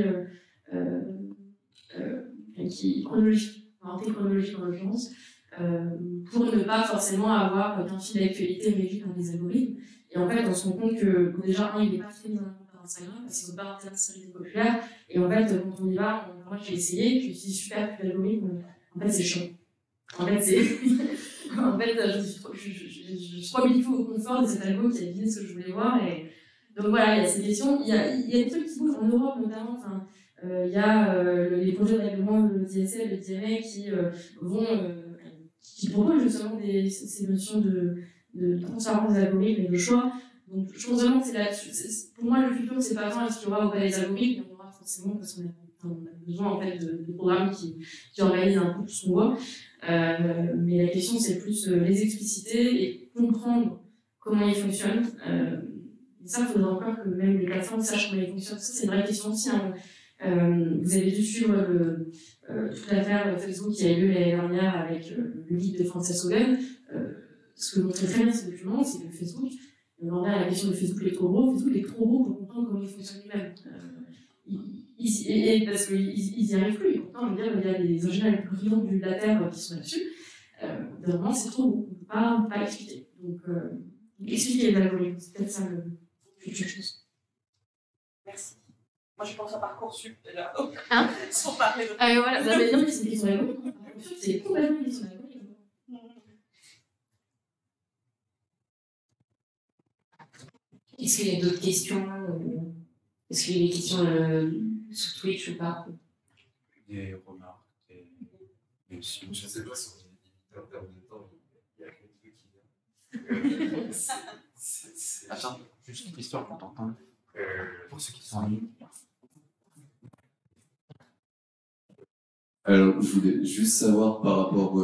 chronologique, orienté chronologique en l'occurrence, pour ne pas forcément avoir qu'un fil d'actualité régi par les algorithmes. Et en fait, on se rend compte que déjà, il n'est pas très mis en avant par Instagram parce qu'il ne veut pas intéresser les populaires. Et en fait, quand on y va, moi j'ai essayé, je me suis dit super, plus d'algorithme, en fait c'est chiant. En fait, je suis trop habituée au confort de cet algo qui a deviné ce que je voulais voir. Et donc voilà, il y a ces questions. Il y a des trucs qui bougent en Europe notamment. Il y a les projets de règlement de l'ISL, le DIRE, qui proposent justement ces notions de transparence des algorithmes et de choix. Donc je pense vraiment que c'est là-dessus. Pour moi, le futur, c'est pas tant est-ce qu'il y aura ou pas des algorithmes, il y en aura forcément parce qu'on a besoin en fait de programmes qui organisent un peu tout ce qu'on voit. Mais la question, c'est plus les expliciter et comprendre comment ils fonctionnent. Et ça, il faudrait encore que même les plateformes sachent comment ils fonctionnent. Ça, c'est une vraie question aussi. Vous avez dû suivre toute l'affaire Facebook qui a eu lieu l'année dernière avec le livre de Frances Haugen. Ce que montrait très bien ce document, c'est que Facebook, on en revient à la question de Facebook est trop gros. Facebook est trop gros pour comprendre comment il fonctionne lui-même. Parce qu'ils n'y arrivent plus. Et pourtant, je veux dire, il y a des ingénieurs les plus brillants de la Terre qui sont là-dessus. Vraiment, c'est trop gros. On ne peut pas l'expliquer. Donc, expliquer les algorithmes, c'est peut-être ça le futur chose. Merci. Moi, je pense à Parcoursup déjà. Hein Sans parler de. Ah, voilà, vous avez dit que c'est une question d'algorithme. C'est complètement une question d'algorithme. Est-ce qu'il y a d'autres questions Est-ce qu'il y a des questions sur Twitch ou pas? Des remarques, des Je ne sais pas si on est limité en termes de temps, il y a quelqu'un qui vient. Attends, juste une histoire qu'on t'entende. Pour ceux qui sont en ligne. Alors, je voulais juste savoir par rapport,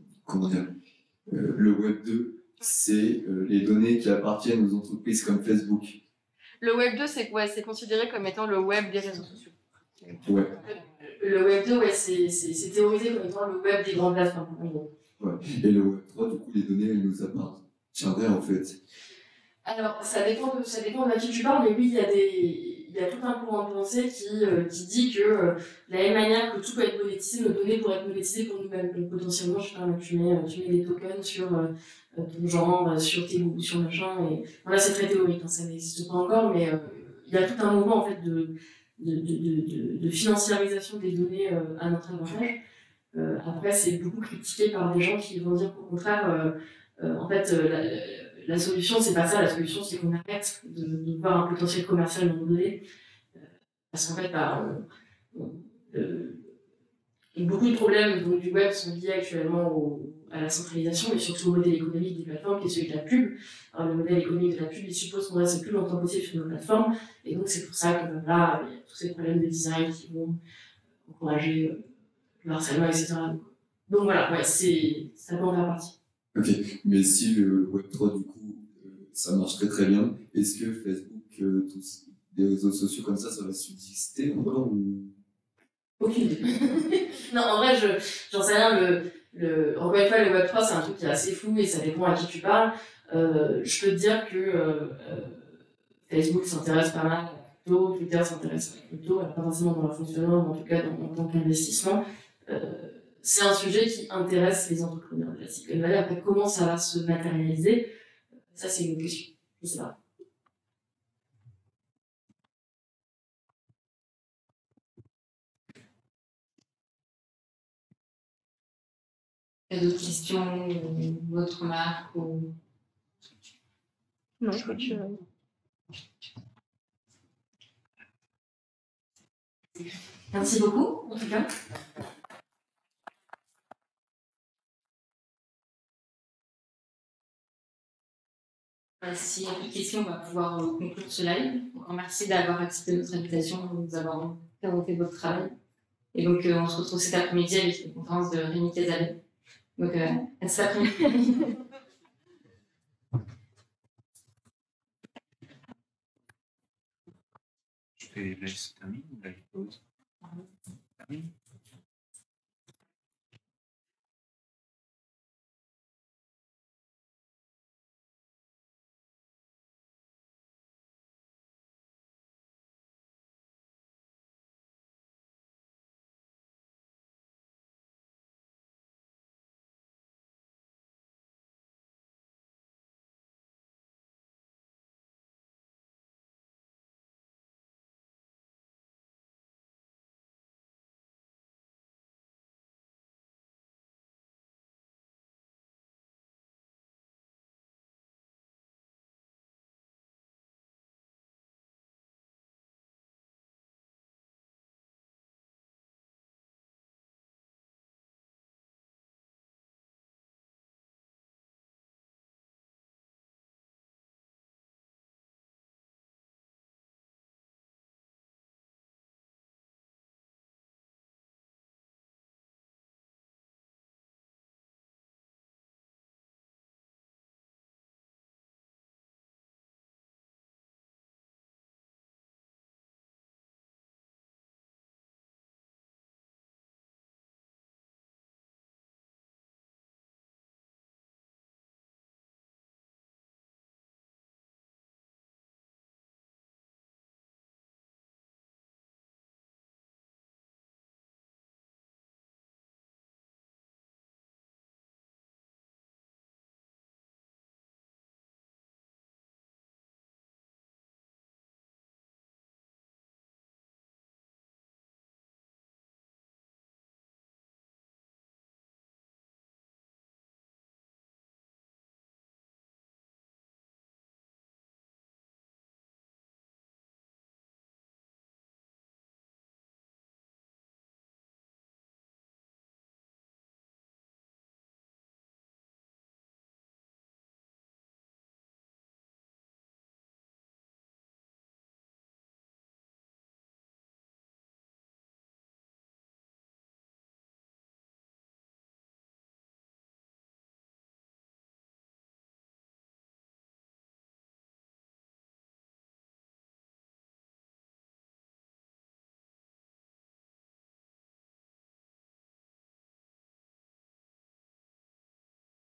le Web 2, c'est les données qui appartiennent aux entreprises comme Facebook. Le Web 2, c'est considéré comme étant le web des réseaux sociaux. Ouais. Le Web 2, ouais, c'est théorisé comme étant le web des grandes plateformes. Ouais. Et le Web 3, du coup, les données, elles nous appartiendraient en fait. Alors, ça dépend de qui tu parles, mais oui, il y a tout un courant de pensée qui dit que de la même manière que tout peut être monétisé, nos données pourraient être monétisées pour nous-mêmes. Donc potentiellement, je sais pas, tu mets des tokens sur ton genre, sur tes goûts, sur machin, et voilà, c'est très théorique, ça n'existe pas encore, mais il y a tout un mouvement en fait de financiarisation des données à notre avantage. Après, c'est beaucoup critiqué par des gens qui vont dire qu'au contraire, en fait, la solution, c'est pas ça. La solution, c'est qu'on arrête de voir un potentiel commercial dans nos données. Parce qu'en fait, beaucoup de problèmes donc, du web sont liés actuellement à la centralisation, mais surtout au modèle économique des plateformes, qui est celui de la pub. Alors, le modèle économique de la pub, il suppose qu'on reste le plus longtemps possible sur nos plateformes. Et donc, c'est pour ça que là, il y a tous ces problèmes de design qui vont encourager le harcèlement, etc. Donc voilà, ouais, ça peut en faire partie. Ok, mais si le Web3, du coup, ça marche très très bien, est-ce que Facebook, tous des réseaux sociaux comme ça va subsister encore ou... Aucune idée. Non, en vrai, j'en sais rien. Encore une fois, le Web3, c'est un truc qui est assez flou et ça dépend à qui tu parles. Je peux te dire que Facebook s'intéresse pas mal à la crypto, Twitter s'intéresse à la crypto, pas forcément dans leur fonctionnement, mais en tout cas en tant qu'investissement. C'est un sujet qui intéresse les entrepreneurs de la Silicon Valley. Après, comment ça va se matérialiser, Ça, c'est une question. Je sais pas. Il y a d'autres questions ou d'autres remarques ou... Non, je crois que... Merci beaucoup, en tout cas. S'il n'y a plus de questions, on va pouvoir conclure ce live. Encore merci d'avoir accepté notre invitation, de nous avoir présenté votre travail. Et donc, on se retrouve cet après-midi avec une conférence de Rémi Cazalet. Donc, à cet après-midi. Je laisse terminer ou la pause? Termine.